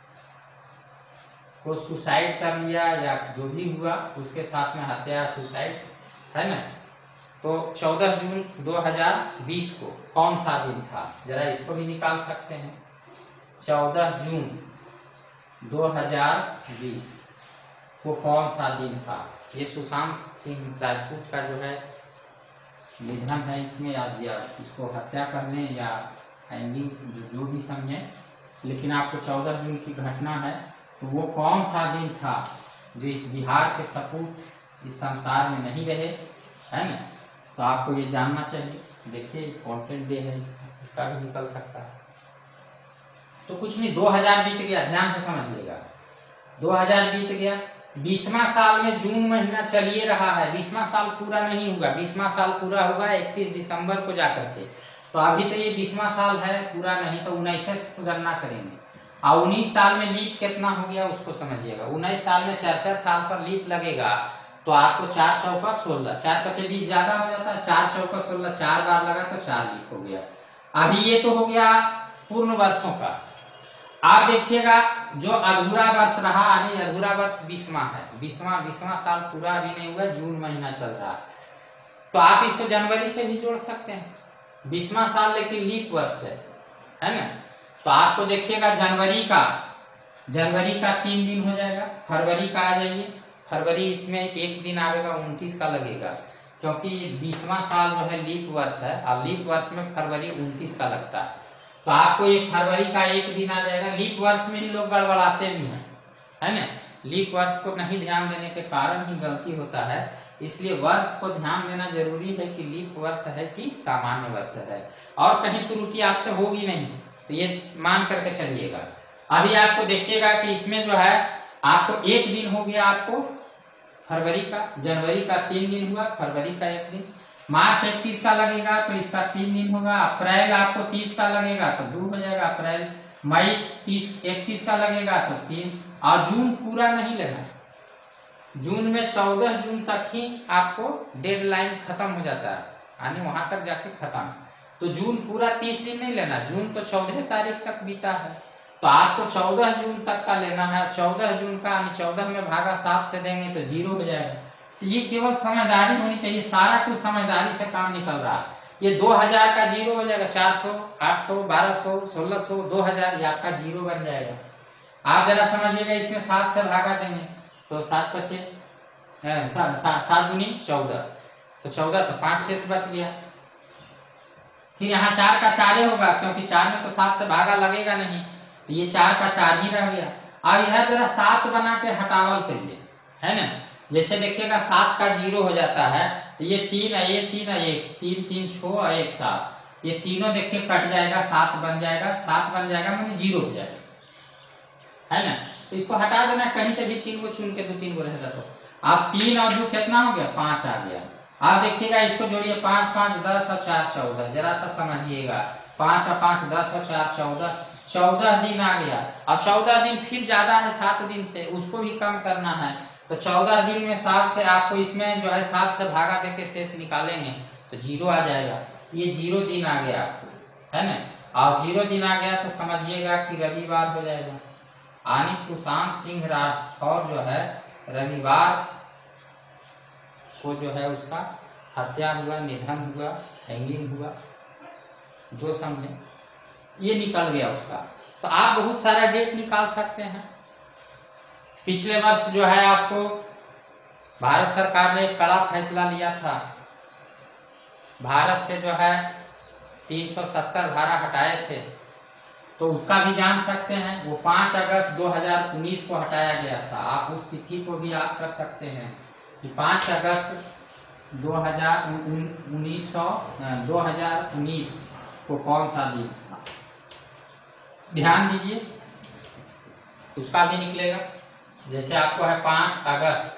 को सुसाइड कर लिया या जो भी हुआ उसके साथ में हत्या सुसाइड, है ना। तो 14 जून 2020 को कौन सा दिन था, जरा इसको भी निकाल सकते हैं। 14 जून 2020 को कौन सा दिन था। ये सुशांत सिंह राजपूत का जो है निधन है। इसमें या इसको हत्या करने या एंडिंग जो भी समझे, लेकिन आपको 14 जून की घटना है। तो वो कौन सा दिन था जो इस बिहार के सपूत इस संसार में नहीं रहे, है ना। तो आपको ये जानना चाहिए। देखिए इम्पोर्टेंट डे है, इसका भी निकल सकता है। तो कुछ नहीं, 2000 बीत गया, ध्यान से समझिएगा। 2000 बीत गया, 20वां साल में जून महीना चलिए रहा है। 20वां साल पूरा नहीं हुआ, 20वां साल पूरा हुआ 31 दिसंबर को जाकर के। तो अभी तो ये 20वां साल है, पूरा नहीं, तो 19 से गणना करेंगे। और 19 साल में लीप कितना हो गया उसको समझिएगा। 19 साल में 4-4 साल पर लीप लगेगा। तो आपको 4 चौका 16, 4 पचे 20 ज्यादा हो जाता है। 4 चौका 16, 4 बार लगा तो 4 लीप हो गया। अभी ये तो हो गया पूर्ण वर्षों का। आप देखिएगा जो अधूरा वर्ष रहा, अभी अधूरा वर्ष 20वां है। 20वां साल पूरा अभी नहीं हुआ, जून महीना चल रहा है। तो आप इसको जनवरी से भी जोड़ सकते हैं। 20वां साल लेकिन लीप वर्ष है ना। तो आपको देखिएगा जनवरी का 3 दिन हो जाएगा। फरवरी का आ जाइए, फरवरी इसमें 1 दिन आएगा, 29 का लगेगा, क्योंकि 20वां साल जो है लीप वर्ष है। और लीप वर्ष में फरवरी 29 का लगता है। तो आपको ये फरवरी का 1 दिन आ जाएगा। लीप वर्ष में ही लोग गड़बड़ाते भी हैं, है ना। लीप वर्ष को नहीं ध्यान देने के कारण ही गलती होता है। इसलिए वर्ष को ध्यान देना जरूरी है कि लीप वर्ष है कि सामान्य वर्ष है, और कहीं त्रुटि आपसे होगी नहीं। तो ये मान करके चलिएगा। अभी आपको देखिएगा कि इसमें जो है आपको 1 दिन हो गया आपको फरवरी का, जनवरी का 3 दिन हुआ, फरवरी का 1 दिन, मार्च 31 का लगेगा तो इसका 3 दिन होगा, अप्रैल आपको 30 का लगेगा तो 2 हो जाएगा अप्रैल, मई 31 का लगेगा तो 3, और जून पूरा नहीं लेना। जून में 14 जून तक ही आपको डेडलाइन खत्म हो जाता है, यानी वहां तक जाके खत्म। तो जून पूरा 30 दिन नहीं लेना, जून तो 14 तारीख तक बीता है, तो आपको 14 जून तक का लेना है। 14 जून का 14 में भागा 7 से देंगे तो 0 हो जाएगा। तो ये केवल समझदारी होनी चाहिए, सारा कुछ समझदारी से काम निकल रहा है। ये 2000 का 0 हो जाएगा, 400, 800, 1200, 1600, 2000 ये आपका 0 बन जाएगा। आप जरा समझिएगा, इसमें 7 से भागा देंगे तो 7 बचे 7 दूनी 14, तो 14 तो 5 शेष बच गया। फिर यहाँ 4 का 4 होगा, क्योंकि 4 में तो 7 से भागा लगेगा नहीं, तो ये 4 का 4 ही रह गया। अब यह जरा 7 बना के हटावल करिए, है ना। जैसे देखिएगा 7 का 0 हो जाता है, तो ये 3 है, ये 3 है, 1 3 3 6 और 1 7, ये तीनों देखिए कट जाएगा, 7 बन जाएगा, 7 बन जाएगा मतलब 0 हो जाएगा, है ना। तो इसको हटा देना, कहीं से भी 3 को चुन के 2-3 को रहेगा। तो अब 3 और 2 कितना हो गया, 5 आ गया। आप देखिएगा इसको जोड़िए, 5 5 10 और 4 14, जरा सा समझिएगा, 5 और 5 10 और 4 14, 14 दिन आ गया। अब 14 दिन फिर ज्यादा है 7 दिन से, उसको भी कम करना है। तो 14 दिन में 7 से आपको इसमें जो है 7 से भागा देके शेष निकालेंगे तो 0 आ जाएगा। ये 0 दिन आ गया आपको, है ना। और 0 दिन आ गया तो समझिएगा कि रविवार हो जाएगा। यानी सुशांत सिंह राठौर जो है रविवार को जो है उसका हत्या हुआ, निधन हुआ, हैंगिंग हुआ, जो समझे ये निकल गया उसका। तो आप बहुत सारा डेट निकाल सकते हैं। पिछले वर्ष जो है आपको भारत सरकार ने एक कड़ा फैसला लिया था, भारत से जो है 370 धारा हटाए थे, तो उसका भी जान सकते हैं। वो 5 अगस्त 2019 को हटाया गया था। आप उस तिथि को भी याद कर सकते हैं कि 5 अगस्त 2019 को कौन सा दिन था, ध्यान दीजिए, उसका भी निकलेगा। जैसे आपको है 5 अगस्त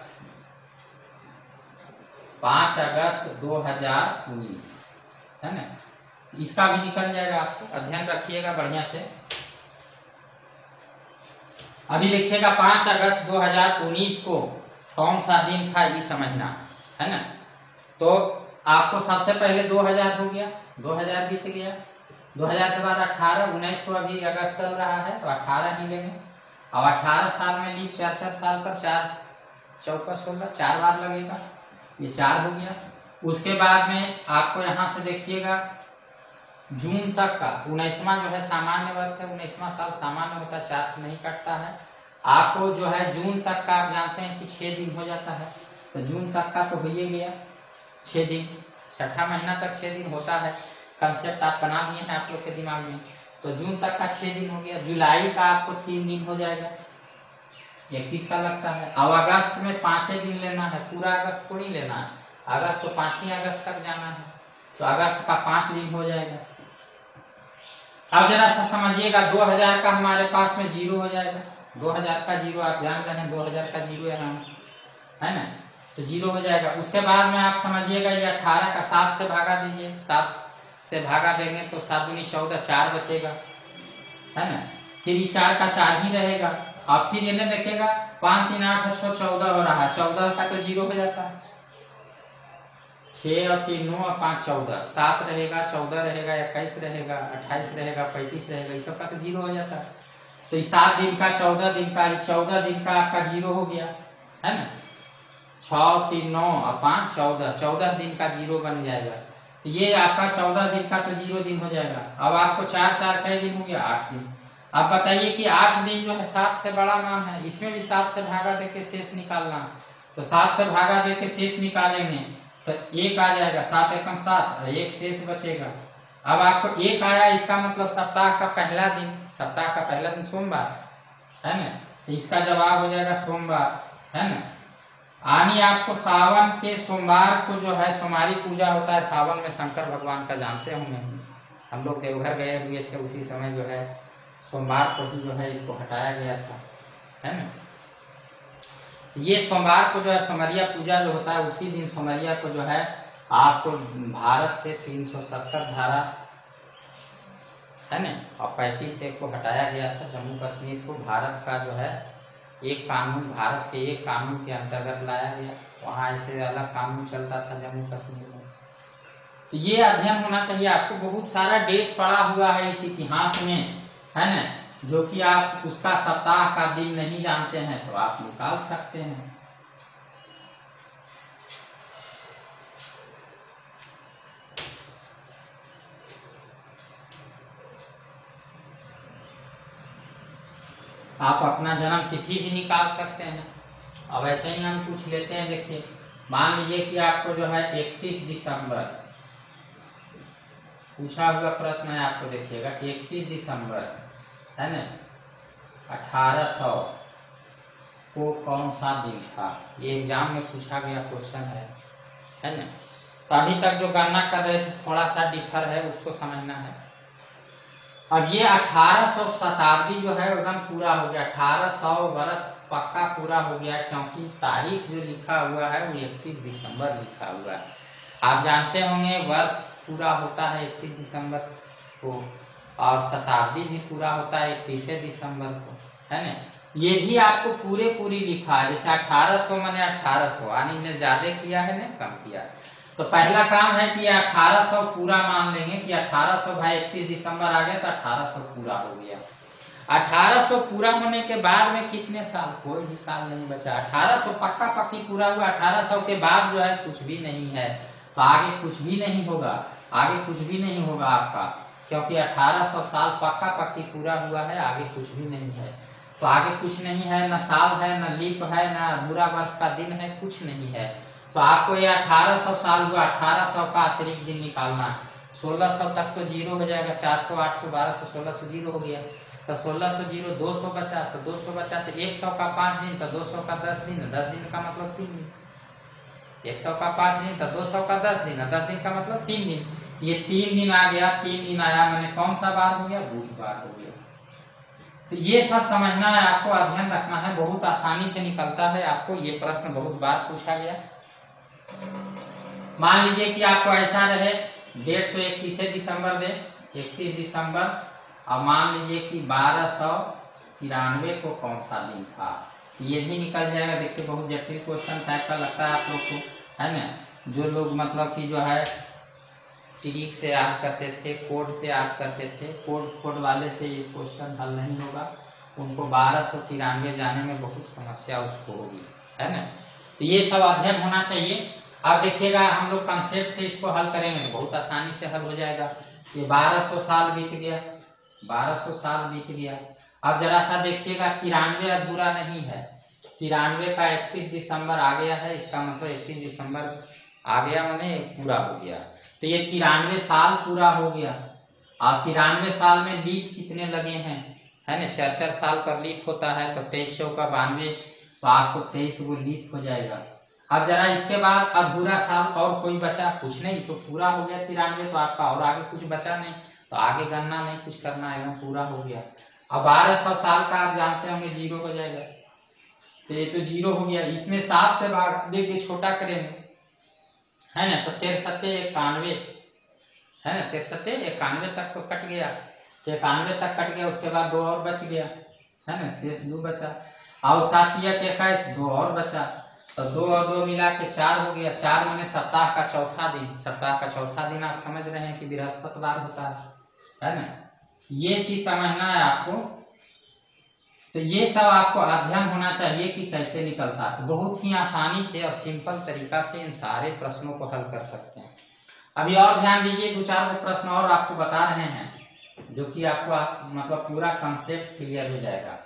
2019 है ना, इसका भी निकल जाएगा आपको, अध्ययन रखिएगा बढ़िया से। अभी देखिएगा 5 अगस्त 2019 को कौन सा दिन था ये समझना है ना। तो आपको सबसे पहले 2000 हो गया, 2000 बीत गया, 2000 के बाद 18, 19 को अभी अगस्त चल रहा है तो 18 ही लेंगे। अब 18 साल में लीप 4 साल पर 4 चौका 16, 4 बार लगेगा, ये 4 हो गया। उसके बाद में आपको यहाँ से देखिएगा जून तक का 19वां जो है सामान्य वर्ष है, 19वां साल सामान्य होता है, 4 से नहीं कटता है। आपको जो है जून तक का आप जानते हैं कि 6 दिन हो जाता है, तो जून तक का तो हो ही गया 6 दिन, छठा महीना तक 6 दिन होता है। कंसेप्ट आप बना दिए हैं आप लोग के दिमाग में, तो जून तक का 6 दिन हो गया। जुलाई का आपको 3 दिन हो जाएगा, 31 का लगता है। अब अगस्त में 5 दिन लेना है, पूरा अगस्त थोड़ी लेना है, अगस्त तो 5 ही अगस्त तक जाना है, तो अगस्त का 5 दिन हो जाएगा। अब जरा सा समझिएगा 2000 का हमारे पास में 0 हो जाएगा, 2000 का 0 आप जान रहे हैं, 2000 का 0 यहाँ है ना, तो 0 हो जाएगा। उसके बाद में आप समझिएगा ये 18 का 7 से भागा दीजिए, 7 से भागा देंगे तो 7 दूनी 14, 4 बचेगा है ना, फिर ये 4 का 4 ही रहेगा। अब फिर इन्हें देखेगा 5 3 8 6 14 हो रहा है, 14 का तो 0 हो जाता है, 6 और 3 9 और 5 14, 7 रहेगा, 14 रहेगा, 21 रहेगा, 28 रहेगा, 35 रहेगा, इस सब का तो 0 हो जाता है। तो 7 दिन का 14 दिन का 14 दिन का आपका 0 हो गया है ना, 6 3 9 और 5 14, 14 दिन का 0 बन जाएगा। तो ये आपका 14 दिन का तो 0 दिन हो जाएगा। अब आपको 4 4 कई दिन हो गया, 8 दिन। अब बताइए कि 8 दिन जो है 7 से बड़ा मान है, इसमें भी 7 से भागा देके शेष निकालना, तो 7 से भागा देके शेष निकालेंगे तो 1 आ जाएगा, 7 एकम 7 और 1 शेष बचेगा। अब आपको 1 आया, इसका मतलब सप्ताह का पहला दिन, सप्ताह का पहला दिन सोमवार है ना, तो इसका जवाब हो जाएगा सोमवार है ना। यानी आपको सावन के सोमवार को जो है सोमवारी पूजा होता है, सावन में शंकर भगवान का जानते होंगे, हम लोग देवघर गए हुए थे, उसी समय जो है सोमवार को ही जो है इसको हटाया गया था है ना। ये सोमवार को जो है सोमरिया पूजा जो होता है, उसी दिन सोमरिया को जो है आपको भारत से 370 धारा है ना और 35 को हटाया गया था, जम्मू कश्मीर को भारत का जो है एक कानून, भारत के एक कानून के अंतर्गत लाया गया, वहाँ ऐसे अलग कानून चलता था जम्मू कश्मीर में। तो ये अध्ययन होना चाहिए आपको, बहुत सारा डेट पड़ा हुआ है इस इतिहास में है ना, जो कि आप उसका सप्ताह का दिन नहीं जानते हैं तो आप निकाल सकते हैं। आप अपना जन्म तिथि भी निकाल सकते हैं। अब ऐसे ही हम पूछ लेते हैं, देखिए मान लीजिए कि आपको जो है 31 दिसंबर पूछा हुआ प्रश्न है, आपको देखिएगा 31 दिसंबर है ना 1800 को कौन सा दिन था, ये एग्जाम में पूछा गया क्वेश्चन है ना। तो अभी तक जो गणना कर रहे थे थोड़ा सा डिफर है, उसको समझना है। अब ये 1800 शताब्दी जो है एकदम पूरा हो गया, 1800 वर्ष पक्का पूरा हो गया, क्योंकि तारीख जो लिखा हुआ है वो 31 दिसंबर लिखा हुआ है। आप जानते होंगे वर्ष पूरा होता है 31 दिसंबर को, और शताब्दी भी पूरा होता है 31 दिसंबर को है ना। ये भी आपको पूरी लिखा है, जैसे 1800 माने 1800, यानी ने ज्यादा किया है ना कम किया। तो पहला काम है कि 1800 पूरा मान लेंगे कि 1800 भाई 31 दिसंबर आ गया तो 1800 पूरा हो गया। 1800 पूरा होने के बाद में कितने साल, कोई भी साल नहीं बचा, 1800 पक्का पक्की पूरा हुआ। 1800 के बाद जो है कुछ भी नहीं है, तो आगे कुछ भी नहीं होगा, आगे कुछ भी नहीं होगा आपका, क्योंकि 1800 साल पक्का पक्की पूरा हुआ है, आगे कुछ भी नहीं है। तो आगे कुछ नहीं है, न साल है, न लीप है, न बुरा वर्ष का दिन है, कुछ नहीं है। तो आपको ये 1800 साल हुआ, 1800 का अतिरिक्त दिन निकालना, 1600 तक तो 0 हो जाएगा, 400 800 1200 1600 0 हो गया, तो 1600 0 200 बचा, तो 200 बचा तो 100 का 5 दिन, तो 200 का 10 दिन, 10 दिन का मतलब 3 दिन, 100 का 5 दिन तो 200 का 10 दिन, 10 दिन का मतलब 3 दिन, ये 3 दिन आ गया, 3 दिन आया, मैंने कौन सा बार हो गया? बुधवार हो गया। तो ये सब समझना है आपको, अध्ययन रखना है, बहुत आसानी से निकलता है। आपको ये प्रश्न बहुत बार पूछा गया। मान लीजिए कि आपको ऐसा रहे, डेट तो 31 दिसंबर दे, 31 दिसंबर, अब मान लीजिए कि 1293 को कौन सा दिन था, ये भी निकल जाएगा। देखिए बहुत जटिल क्वेश्चन टाइप का लगता है आप लोग को, है ना। जो लोग मतलब कि जो है ट्रिक से याद करते थे, कोड से याद करते थे, कोड वाले से ये क्वेश्चन हल नहीं होगा, उनको 1293 जाने में बहुत समस्या उसको होगी, है ना। तो ये सब अध्ययन होना चाहिए। अब देखिएगा हम लोग कंसेप्ट से इसको हल करेंगे तो बहुत आसानी से हल हो जाएगा। ये 1200 साल बीत गया, 1200 साल बीत गया। अब जरा सा देखिएगा 93 अधूरा नहीं है, 93 का 31 दिसंबर आ गया है, इसका मतलब 31 दिसंबर आ गया मैंने पूरा हो गया। तो ये 93 साल पूरा हो गया। और 93 साल में लीप कितने लगे हैं, है ना, 4-4 साल पर लीप होता है, तो 2300 का 92, तो आपको 23 वो लीप हो जाएगा। अब जरा इसके बाद अधूरा साल और कोई बचा? कुछ नहीं, तो पूरा हो गया 93, तो आपका और आगे कुछ बचा नहीं, तो आगे गणना नहीं कुछ करना है, पूरा हो गया। अब 1200 साल का आप जानते होंगे 0 हो जाएगा, तो ये तो 0 हो गया। इसमें 7 से भाग दे के छोटा करेंगे, है ना, तो 9391, है ना, 9391 तक तो कट गया, 91 तक कट गया, उसके बाद 2 और बच गया, है ना, शेष 2 बचा। और 7 या 21, 2 और बचा, तो 2 और 2 मिला के 4 हो गया। 4 मैंने सप्ताह का चौथा दिन, सप्ताह का चौथा दिन आप समझ रहे हैं कि बृहस्पतिवार होता है ना। ये चीज समझना है आपको। तो ये सब आपको अध्ययन होना चाहिए कि कैसे निकलता है। तो बहुत ही आसानी से और सिंपल तरीका से इन सारे प्रश्नों को हल कर सकते हैं। अभी और ध्यान दीजिए, 2-4 प्रश्न और आपको बता रहे हैं, जो कि आपको मतलब पूरा कंसेप्ट क्लियर हो जाएगा।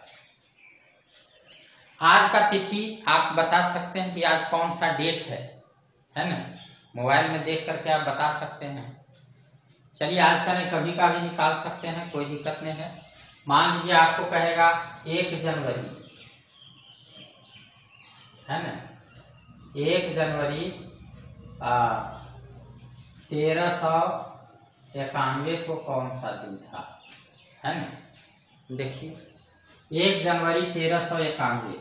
आज का तिथि आप बता सकते हैं कि आज कौन सा डेट है ना, मोबाइल में देख करके आप बता सकते हैं। चलिए आज का नहीं, कभी का भी निकाल सकते हैं, कोई दिक्कत नहीं है। मान लीजिए आपको कहेगा 1 जनवरी, है ना, 1 जनवरी 1391 को कौन सा दिन था, है ना। देखिए 1 जनवरी 1391,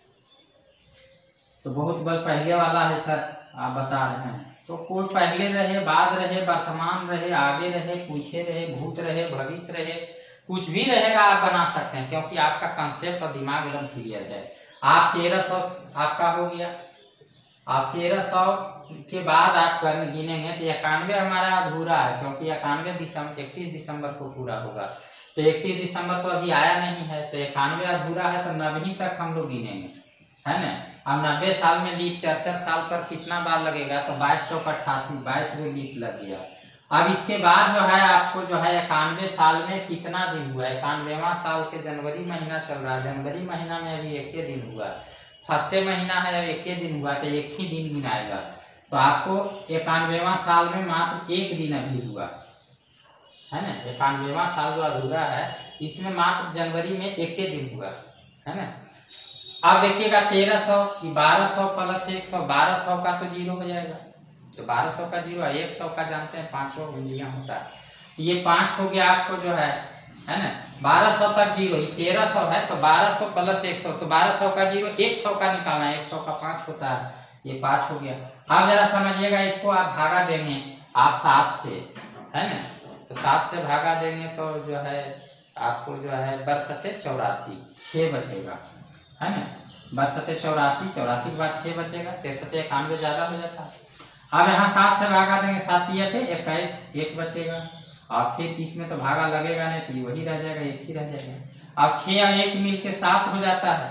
तो बहुत बार पहले वाला है सर, आप बता रहे हैं, तो कोई पहले रहे, बाद रहे, वर्तमान रहे, आगे रहे, पीछे रहे, भूत रहे, भविष्य रहे, कुछ भी रहेगा आप बना सकते हैं, क्योंकि आपका कंसेप्ट और दिमाग एकदम क्लियर है। आप 1300 आपका हो गया, आप 1300 के बाद आप गिनेंगे तो 91 हमारा अधूरा है, क्योंकि 31 दिसंबर को पूरा होगा, तो 31 दिसंबर तो अभी आया नहीं है, तो 91 अधूरा है, तो 90 तक हम लोग गिनेंगे, है ना। अब 90 साल में लीप 4-4 साल पर कितना बार लगेगा, तो 2288, 22 वो लीप लग गया। अब इसके बाद जो है आपको जो है 91 साल में कितना दिन हुआ, 91वां साल के जनवरी महीना चल रहा है, जनवरी महीना में अभी 1 दिन हुआ, फर्स्ट महीना है, 1 दिन हुआ, तो 1 ही दिन गिनाएगा। तो आपको 91वां साल में मात्र 1 दिन अभी हुआ, है ना, 91वां साल जो अधूरा है इसमें मात्र जनवरी में 1 दिन हुआ, है ना। अब देखिएगा 1300 की 1200 प्लस 100, 1200 का तो 0 हो जाएगा, तो 1200 का 0 है, 100 का जानते हैं 5 उंगलियां होता है, तो ये 5 हो गया आपको जो है ना। 1200 तक 0, 1300 है, तो 1200 प्लस 100, तो 1200 का 0, 100 का निकालना है, 100 का 5 होता है, ये 5 हो गया। अब जरा समझिएगा, इसको आप भागा देंगे आप 7 से, है ना, तो 7 से भागा देंगे तो जो है आपको जो है बरसते 84, 6 बचेगा, है ना, बरसते 84, 84 के बाद 6 बचेगा, 63 91 ज्यादा हो जाता है। अब यहाँ 7 से भागा देंगे, 7 या 21, 1 बचेगा, और फिर इसमें तो भागा लगेगा नहीं, तो वही रह जाएगा, 1 ही रह जाएगा। अब 6 और 1 मिल के 7 हो जाता है,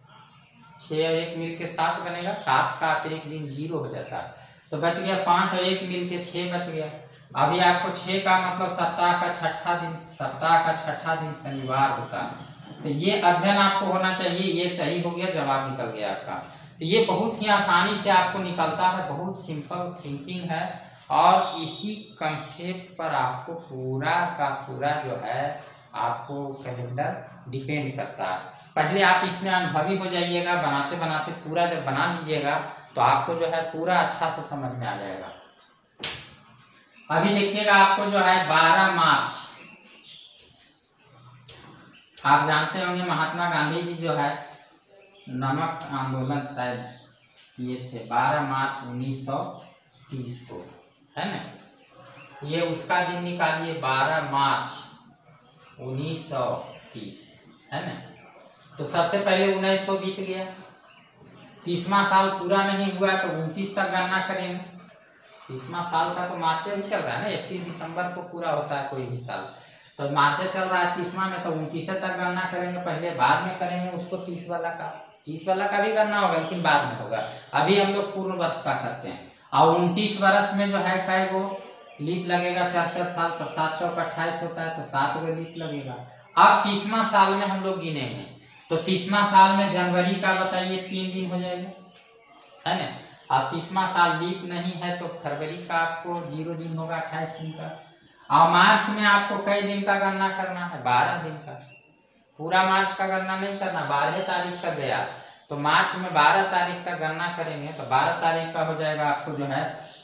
6 और 1 मिल के 7 बनेगा, 7 का अतिरिक्त दिन 0 हो जाता है, तो बच गया 5 और 1 मिल के 6 बच गया। अभी आपको 6 का मतलब सप्ताह का छठा दिन, सप्ताह का छठा दिन शनिवार होता है, तो ये अध्ययन आपको होना चाहिए। ये सही हो गया, जवाब निकल गया आपका। तो ये बहुत ही आसानी से आपको निकलता है, बहुत सिंपल थिंकिंग है, और इसी कंसेप्ट पर आपको पूरा का पूरा जो है आपको कैलेंडर डिपेंड करता है। पहले आप इसमें अनुभवी हो जाइएगा, बनाते बनाते पूरा जब बना लीजिएगा तो आपको जो है पूरा अच्छा से समझ में आ जाएगा। अभी देखिएगा आपको जो है 12 मार्च, आप जानते होंगे महात्मा गांधी जी जो है नमक आंदोलन शायद किए थे 12 मार्च 1930 को, है ना। ये उसका दिन निकालिए 12 मार्च 1930, है ना। तो सबसे पहले 1900 बीत गया, 30वां साल पूरा नहीं हुआ तो 29 तक गणना करेंगे। 30वां साल का तो मार्च भी चल रहा है ना, 31 दिसंबर को पूरा होता है कोई भी साल, तो मार्च चल रहा है 30वां में, तो 29 तक गणना करेंगे पहले, बाद में करेंगे उसको 30 वाला का। 30 वाला का भी गणना होगा लेकिन बाद में होगा, अभी हम लोग पूर्ण वर्ष का करते हैं। और 29 वर्ष में जो है कई वो लीप लगेगा, 4 साल पर 7 चौक 28 होता है, तो 7 गो लीप लगेगा। अब 30वां साल में हम लोग गिनेंगे, तो 30वां साल में जनवरी का बताइए 3 दिन हो जाएगा, है ना। अब 30वां साल लीप नहीं है तो फरवरी का आपको 0 दिन होगा, 28 दिन का। और मार्च में आपको कई दिन का गणना करना है, 12 दिन का। पूरा मार्च का गणना नहीं करना, 12 तारीख तक गया तो मार्च में 12 तारीख तक गणना करेंगे, तो 12 तारीख का हो जाएगा आपको जो है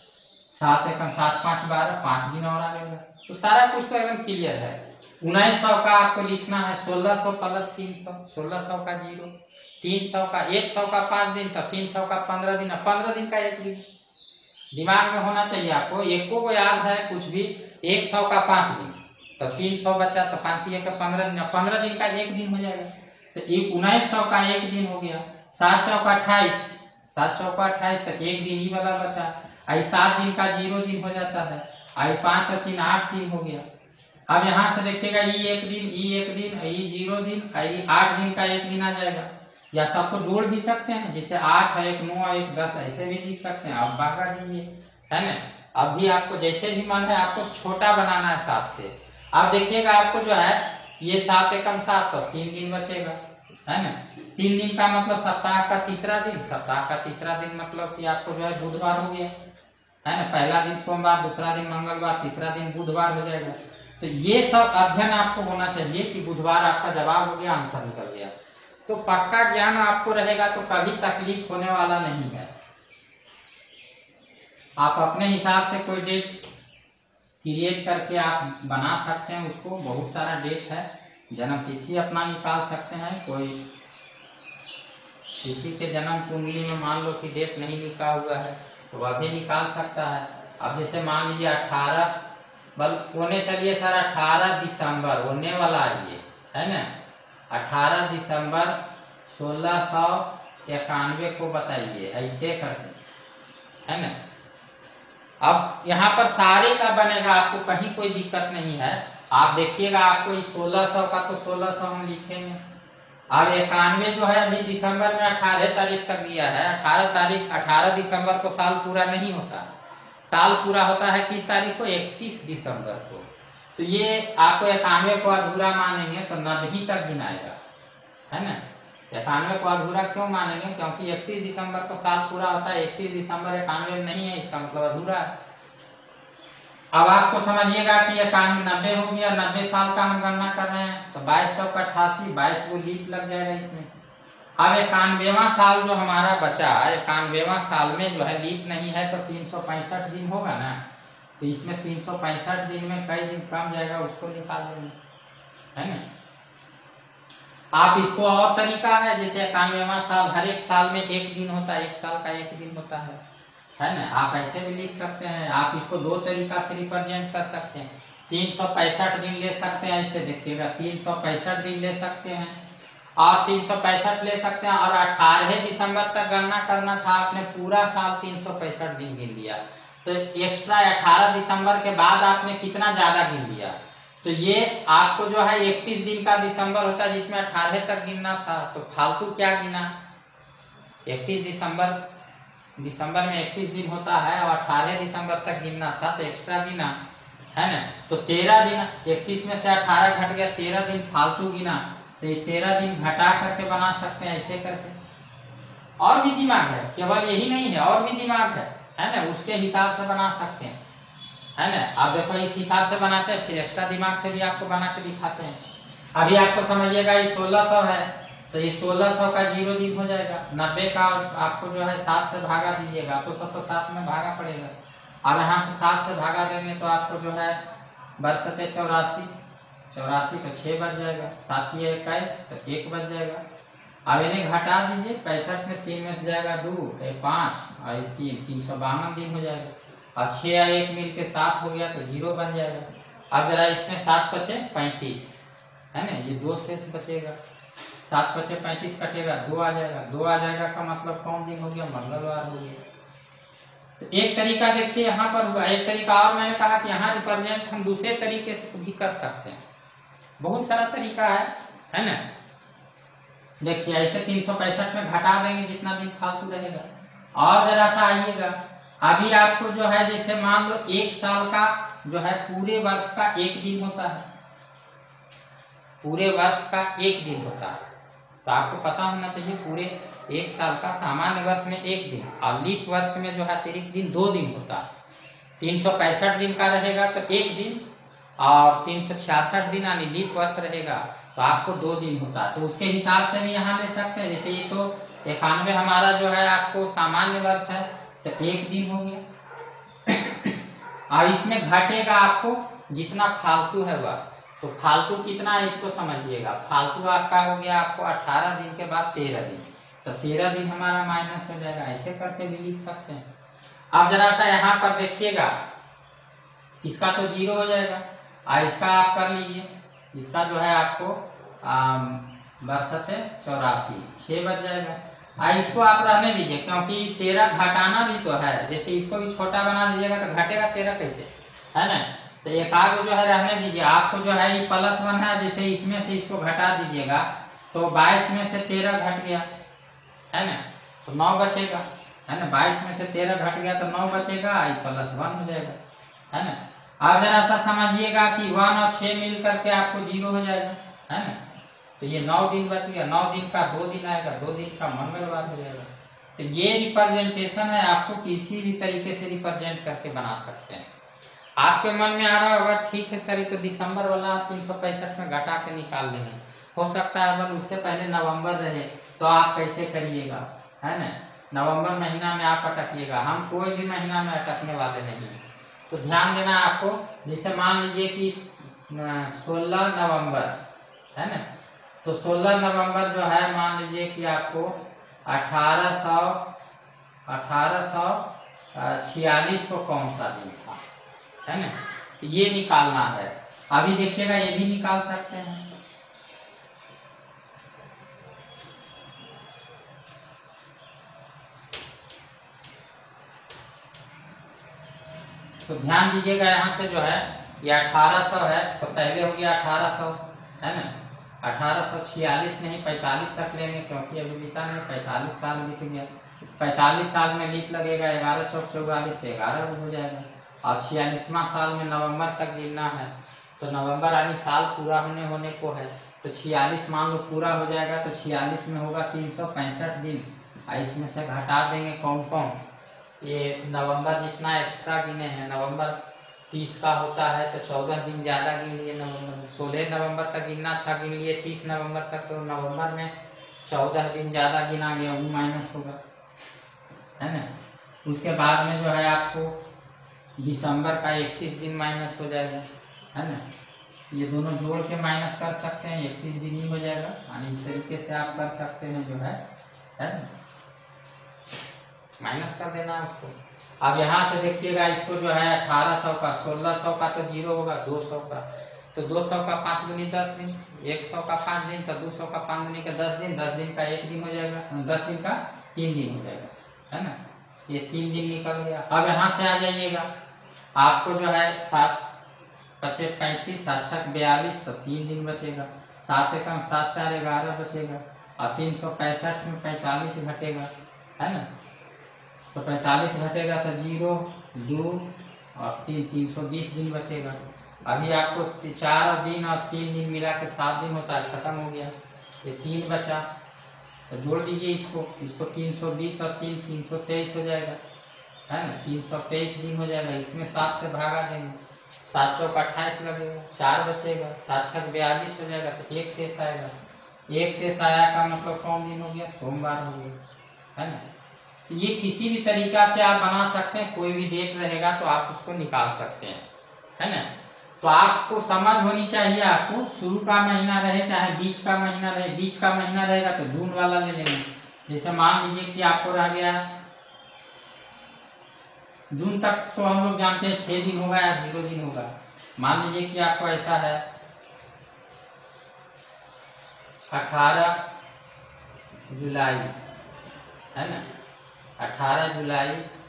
7 एकम 7 5 12, 5 दिन और आ जाएगा। तो सारा कुछ तो एकदम क्लियर है। 1900 का आपको लिखना है 1600 प्लस 300, 1600 का 0, 300 का 100 का 5 दिन, तब 300 का 15 दिन, 15 दिन का 1 दिन दिमाग में होना चाहिए आपको। एको को याद है कुछ भी, 100 का 5 दिन, तो 300 बचा, तो 5 का 15 दिन, 15 दिन का 1 दिन हो जाएगा। तो 1900 का 1 दिन हो गया, 700 का 28, 700 का 28 तक 1 दिन ही वाला बचा। आई 7 दिन का 0 दिन हो जाता है, आई 5 और 3 8 दिन हो गया। अब यहाँ से देखिएगा ई 1 दिन, ई 1 दिन, ई 0 दिन, ई 8 दिन का 1 दिन आ जाएगा। या सबको जोड़ भी सकते हैं, जैसे 8 है 1 9 1 10 ऐसे भी लिख सकते हैं। अब भागा दीजिए, है ना। अब भी आपको जैसे भी मन है आपको छोटा बनाना है 7 से। अब देखिएगा आपको जो है ये 7 एकम 7, तो 3 दिन बचेगा, है ना। 3 दिन का मतलब सप्ताह का तीसरा दिन, सप्ताह का तीसरा दिन मतलब कि आपको जो है बुधवार हो गया, है ना। पहला दिन सोमवार, दूसरा दिन मंगलवार, तीसरा दिन बुधवार हो जाएगा। तो ये सब अध्ययन आपको होना चाहिए कि बुधवार आपका जवाब हो गया, आंसर निकल गया। तो पक्का ज्ञान आपको रहेगा तो कभी तकलीफ होने वाला नहीं है। आप अपने हिसाब से कोई डेट क्रिएट करके आप बना सकते हैं उसको, बहुत सारा डेट है, जन्म तिथि अपना निकाल सकते हैं। कोई किसी के जन्म कुंडली में मान लो कि डेट नहीं लिखा हुआ है तो वह भी निकाल सकता है। अब जैसे मान लीजिए 18 बल होने, चलिए सर 18 दिसंबर होने वाला है ये, है ना। 18 दिसंबर 1691 को बताइए, ऐसे करते, है ना। अब यहाँ पर सारे का बनेगा, आपको कहीं कोई दिक्कत नहीं है। आप देखिएगा आपको इस 1600 का तो 1600 हम लिखेंगे। अब 91 जो है अभी दिसंबर में 18 तारीख तक दिया है, 18 दिसंबर को साल पूरा नहीं होता, साल पूरा होता है किस तारीख को, 31 दिसंबर को। तो ये आपको 91 को अधूरा मानेंगे तो 90 तक गिनाएगा, है ना। 91 को अधूरा क्यों मानेंगे, क्योंकि 31 दिसंबर को साल पूरा होता है, 31 दिसंबर 91 नहीं है, इसका मतलब अधूरा है। अब आपको समझिएगा कि 91 90 हो गया, 90 साल का हम गणना कर रहे हैं तो 2200 का 88, 22 को लीप लग जाएगा इसमें। अब 91वां साल जो हमारा बचा, 91वां साल में जो है लीप नहीं है तो 365 दिन होगा ना, तो इसमें 365 दिन में कई दिन कम जाएगा उसको निकाल देंगे, है ना। आप इसको और तरीका है, जैसे 91वां साल हर एक साल में 1 दिन होता है, 1 साल का 1 दिन होता है ना। आप ऐसे भी लिख सकते हैं। आप इसको 2 तरीका से रिप्रेजेंट कर सकते हैं। 365 दिन ले सकते हैं, ऐसे देखिएगा 365 दिन ले सकते हैं और 365 ले सकते हैं। और 18 दिसंबर तक गणना करना था, आपने पूरा साल 365 दिन गिन लिया, तो एक्स्ट्रा 18 दिसंबर के बाद आपने कितना ज्यादा गिन लिया, तो ये आपको जो है 31 दिन का दिसंबर होता है जिसमें 18 तक गिनना था, तो फालतू क्या गिना। 31 दिसंबर में 31 दिन होता है और 18 दिसंबर तक गिनना था तो एक्स्ट्रा गिना, है ना। तो 13 दिन, 31 में से 18 घट गया, 13 दिन फालतू गिना, तो ये 13 दिन घटा करके बना सकते हैं ऐसे करके। और भी दिमाग है, केवल यही नहीं है, और भी दिमाग है ना, उसके हिसाब से बना सकते हैं, है ना। आप देखो इस हिसाब से बनाते हैं, फिर एक्स्ट्रा दिमाग से भी आपको बना के दिखाते हैं। अभी आपको समझिएगा ये 1600 है तो ये 1600 का 0 दिन हो जाएगा। 90 का आपको जो है 7 से भागा दीजिएगा, तो सब तो 7 में भागा पड़ेगा, अब यहाँ से 7 से भागा देंगे तो आपको जो है बरसते 84, 84 तो 6 बच जाएगा, 7 या 21 तो 1 बच जाएगा। अब इन्हें घटा दीजिए, 65 में 3 में से जाएगा 2, 5 और 3, 352 दिन हो जाएगा। और 6 या 1 मिल के 7 हो गया तो 0 बन जाएगा। अब जरा इसमें 7 बचे 35 है ना, ये 2 शेष बचेगा, 7 बचे 35 कटेगा 2 आ जाएगा, 2 आ जाएगा का मतलब कौन दिन हो गया, मंगलवार हो गया। तो एक तरीका देखिए यहाँ पर हुआ, एक तरीका और मैंने कहा कि यहाँ रिप्रेजेंट हम दूसरे तरीके से भी कर सकते हैं, बहुत सारा तरीका है ना। देखिए ऐसे 365 में घटा देंगे जितना दिन फालतू रहेगा। और जरा सा आइएगा, अभी आपको जो है जैसे मान लो 1 साल का जो है पूरे वर्ष का 1 दिन होता है, पूरे वर्ष का 1 दिन होता है, तो आपको पता होना चाहिए पूरे 1 साल का सामान्य वर्ष में 1 दिन और लीप वर्ष में जो है अतिरिक्त दिन 2 दिन होता है। 365 दिन का रहेगा तो 1 दिन और 366 दिन यानी लीप वर्ष रहेगा तो आपको 2 दिन होता है। तो उसके हिसाब से भी यहाँ ले सकते हैं, जैसे ये तो 91 हमारा जो है आपको सामान्य वर्ष है तो 1 दिन हो गया। और इसमें घटेगा आपको जितना फालतू है वह, तो फालतू कितना है इसको समझिएगा। फालतू आपका हो गया आपको 18 दिन के बाद 13 दिन, तो 13 दिन हमारा माइनस हो जाएगा, ऐसे करके भी लिख सकते हैं। अब जरा सा यहाँ पर देखिएगा, इसका तो 0 हो जाएगा और इसका आप कर लीजिए, इसका जो है आपको बरसते 84, 6 बच जाएगा। इसको आप रहने दीजिए क्योंकि 13 घटाना भी तो है, जैसे इसको भी छोटा बना दीजिएगा तो घटेगा 13 कैसे, है ना। तो एक आग जो है रहने दीजिए, आपको जो है ये +1 है, जैसे इसमें से इसको घटा दीजिएगा तो 22 में से 13 घट गया है ना, तो 9 बचेगा, है ना। 22 में से 13 घट गया तो 9 बचेगा, ये +1 हो जाएगा, है ना। अब जरा सा समझिएगा कि 1 और 6 मिल करके आपको 0 हो जाएगा, है ना। तो ये 9 दिन बच गया, 9 दिन का 2 दिन आएगा, 2 दिन का मंगलवार हो जाएगा। तो ये रिप्रेजेंटेशन है, आपको किसी भी तरीके से रिप्रेजेंट करके बना सकते हैं। आपके मन में आ रहा होगा ठीक है सर ये तो दिसंबर वाला 365 में घटा के निकाल देंगे, हो सकता है अगर उससे पहले नवंबर रहे तो आप कैसे करिएगा, है ना। नवंबर महीना में आप अटकिएगा, हम कोई भी महीना में अटकने वाले नहीं हैं। तो ध्यान देना आपको, जैसे मान लीजिए कि 16 नवंबर है ना, तो 16 नवंबर जो है मान लीजिए कि आपको 1846 को कौन सा दिन था, है ना, ये निकालना है। अभी देखिएगा ये भी निकाल सकते हैं। तो ध्यान दीजिएगा यहाँ से जो है ये 1800 है, तो पहले हो गया 1800 है ना, 1846 नहीं 45 तक लेंगे क्योंकि अभी बीता नहीं, 45 साल बीत गया, 45 साल में लीप लगेगा, 11 चौक 44 तो 11 हो जाएगा। और 46वां साल में नवंबर तक गिनना है, तो नवंबर यानी साल पूरा होने को है, तो 46 मान लो पूरा हो जाएगा, तो 46 में होगा 365 दिन, और इसमें से घटा देंगे कौन कौन, ये नवंबर जितना एक्स्ट्रा गिने हैं, नवंबर 30 का होता है तो 14 दिन ज़्यादा गिन लिए नवंबर में, 16 नवंबर तक गिनना था, गिन लिए 30 नवंबर तक, तो नवंबर में 14 दिन ज़्यादा गिना गया, वो माइनस होगा, है ना। उसके बाद में जो है आपको दिसंबर का 31 दिन माइनस हो जाएगा, है ना। ये दोनों जोड़ के माइनस कर सकते हैं, 31 दिन ही हो जाएगा, यानी इस तरीके से आप कर सकते हैं जो है ना, माइनस कर देना है उसको। अब यहाँ से देखिएगा इसको जो है 1800 का 1600 का तो 0 होगा, 200 का तो 200 का 5 दूनी 10 दिन, 100 का 5 दिन तो 200 का 5 दूनी का 10 दिन, 10 दिन का 1 दिन हो जाएगा, 10 दिन का 3 दिन हो जाएगा, है ना। ये 3 दिन निकल गया। अब यहाँ से आ जाइएगा, आपको जो है 7 बचे 35, 7 छक 42 तो 3 दिन बचेगा, 7 एकम 7 4 11 बचेगा, और 365 में 45 घटेगा, है ना, तो 45 घटेगा तो 0 2 और 3 320 दिन बचेगा। अभी आपको 4 दिन और 3 दिन मिला के 7 दिन होता है, खत्म हो गया, ये 3 बचा, तो जोड़ दीजिए इसको 320 और 3 323 हो जाएगा, है ना, 323 दिन हो जाएगा। इसमें 7 से भागा देंगे, 7 चौक 28 लगेगा, 4 बचेगा, 7 छक 42 हो जाएगा, तो 1 शेष आएगा। 1 शेष आया का मतलब कौन दिन हो गया, सोमवार हो गया, है ना। तो ये किसी भी तरीका से आप बना सकते हैं, कोई भी डेट रहेगा तो आप उसको निकाल सकते हैं, है ना। तो आपको समझ होनी चाहिए, आपको शुरू का महीना रहे चाहे बीच का महीना रहे, बीच का महीना रहेगा तो जून वाला ले लेंगे। जैसे मान लीजिए कि आपको रह गया जून तक, तो हम लोग जानते हैं 6 दिन होगा या 0 दिन होगा। मान लीजिए कि आपको ऐसा है 18 जुलाई, है ना, 18 जुलाई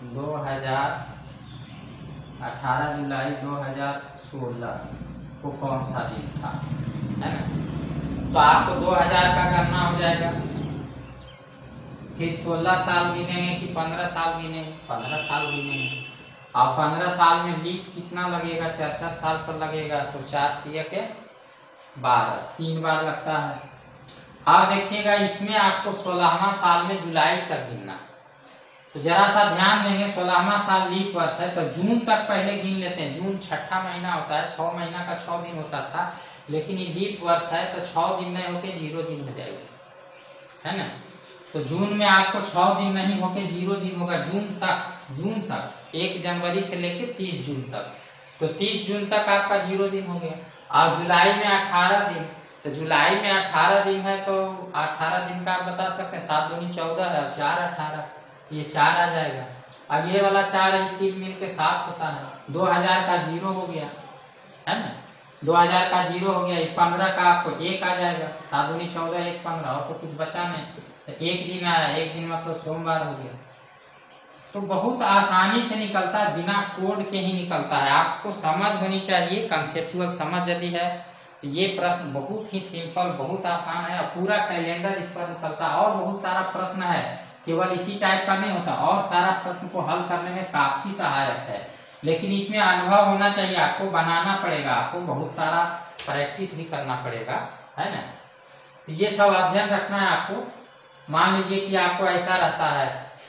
2016 को कौन सा दिन था, है ना। तो आपको 2000 का करना हो जाएगा, फिर 16 साल गिनेंगे कि 15 साल गिनेंगे, 15 साल गिनेंगे। और 15 साल में लीप कितना लगेगा, 4 साल पर लगेगा, तो 4 तिया के 12, 3 बार लगता है। अब देखिएगा इसमें आपको 16वां साल में जुलाई तक गिनना, तो जरा सा ध्यान देंगे। 16वां साल लीप वर्ष है तो जून तक पहले गिन लेते हैं। जून छठा महीना होता है, 6 महीना का 6 दिन होता था, लेकिन ये लीप वर्ष है तो 6 दिन नहीं होके 0 दिन हो जाएगा, है ना। तो जून में आपको 6 दिन नहीं होके 0 दिन होगा जून तक 1 जनवरी से लेके 30 जून तक। तो 30 जून तक आपका 0 दिन हो गया। और जुलाई में 18 दिन, तो जुलाई में 18 दिन है तो 18 दिन का आप बता सकते हैं, 7 दूनी 14 है, 4 18, ये 4 आ जाएगा। अब ये वाला 4 3 मिल के 7 होता है। 2000 का 0 हो गया, है ना, 2000 का 0 हो गया। 15 का आपको 1 आ जाएगा, 7 दूनी 14, 1 15, और तो कुछ बचा नहीं, तो 1 दिन आया, 1 दिन मतलब सोमवार हो गया। तो बहुत आसानी से निकलता है, बिना कोड के ही निकलता है। आपको समझ होनी चाहिए, कंसेप्चुअल समझ यदि है तो ये प्रश्न बहुत ही सिंपल, बहुत आसान है, और पूरा कैलेंडर इस पर निकलता है। और बहुत सारा प्रश्न है, केवल इसी टाइप का नहीं होता, और सारा प्रश्न को हल करने में काफी सहायक है। लेकिन इसमें अनुभव होना चाहिए, आपको बनाना पड़ेगा, आपको बहुत सारा प्रैक्टिस भी करना पड़ेगा, है ना। तो ये सब अध्ययन रखना है आपको। मान लीजिए कि आपको ऐसा रहता है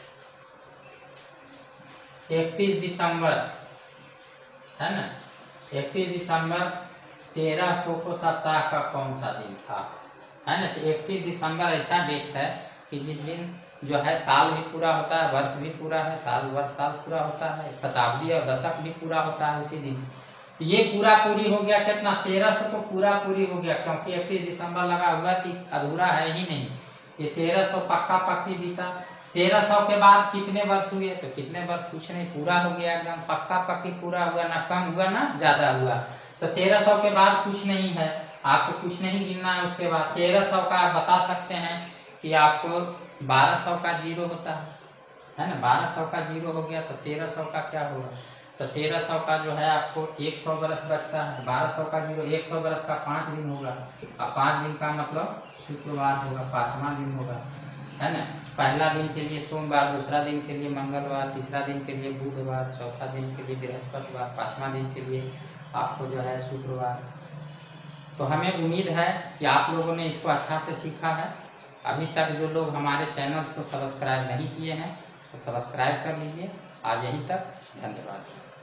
31 दिसंबर, है ना, 31 दिसंबर 1300 को सप्ताह का कौन सा दिन था, है ना। तो 31 दिसंबर ऐसा डेट है कि जिस दिन जो है साल भी पूरा होता है, वर्ष भी पूरा है, साल पूरा होता है, शताब्दी और दशक भी पूरा होता है उसी दिन। तो ये पूरी हो गया कितना, 1300 को पूरी हो गया, क्योंकि 31 दिसंबर लगा हुआ थी, अधूरा है ही नहीं। ये 1300 पक्का पक्की बीता। 1300 के बाद कितने वर्ष हुए, तो कितने वर्ष कुछ नहीं, पूरा हो गया एकदम पक्का पक्की पूरा हुआ, ना कम हुआ ना ज्यादा हुआ। तो 1300 के बाद कुछ नहीं है, आपको कुछ नहीं गिनना है। उसके बाद 1300 का आप बता सकते हैं कि आपको 1200 का 0 होता है ना, 1200 का 0 हो गया, तो 1300 का क्या होगा, तो 1300 का जो है आपको 100 बरस बचता है। 1200 का 0, 100 बरस का 5 दिन होगा, और 5 दिन का मतलब शुक्रवार होगा, 5वां दिन होगा, है ना। पहला दिन के लिए सोमवार, दूसरा दिन के लिए मंगलवार, तीसरा दिन के लिए बुधवार, चौथा दिन के लिए बृहस्पतिवार, 5वां दिन के लिए आपको जो है शुक्रवार। तो हमें उम्मीद है कि आप लोगों ने इसको अच्छा से सीखा है। अभी तक जो लोग हमारे चैनल को सब्सक्राइब नहीं किए हैं तो सब्सक्राइब कर लीजिए। आज यहीं तक, धन्यवाद।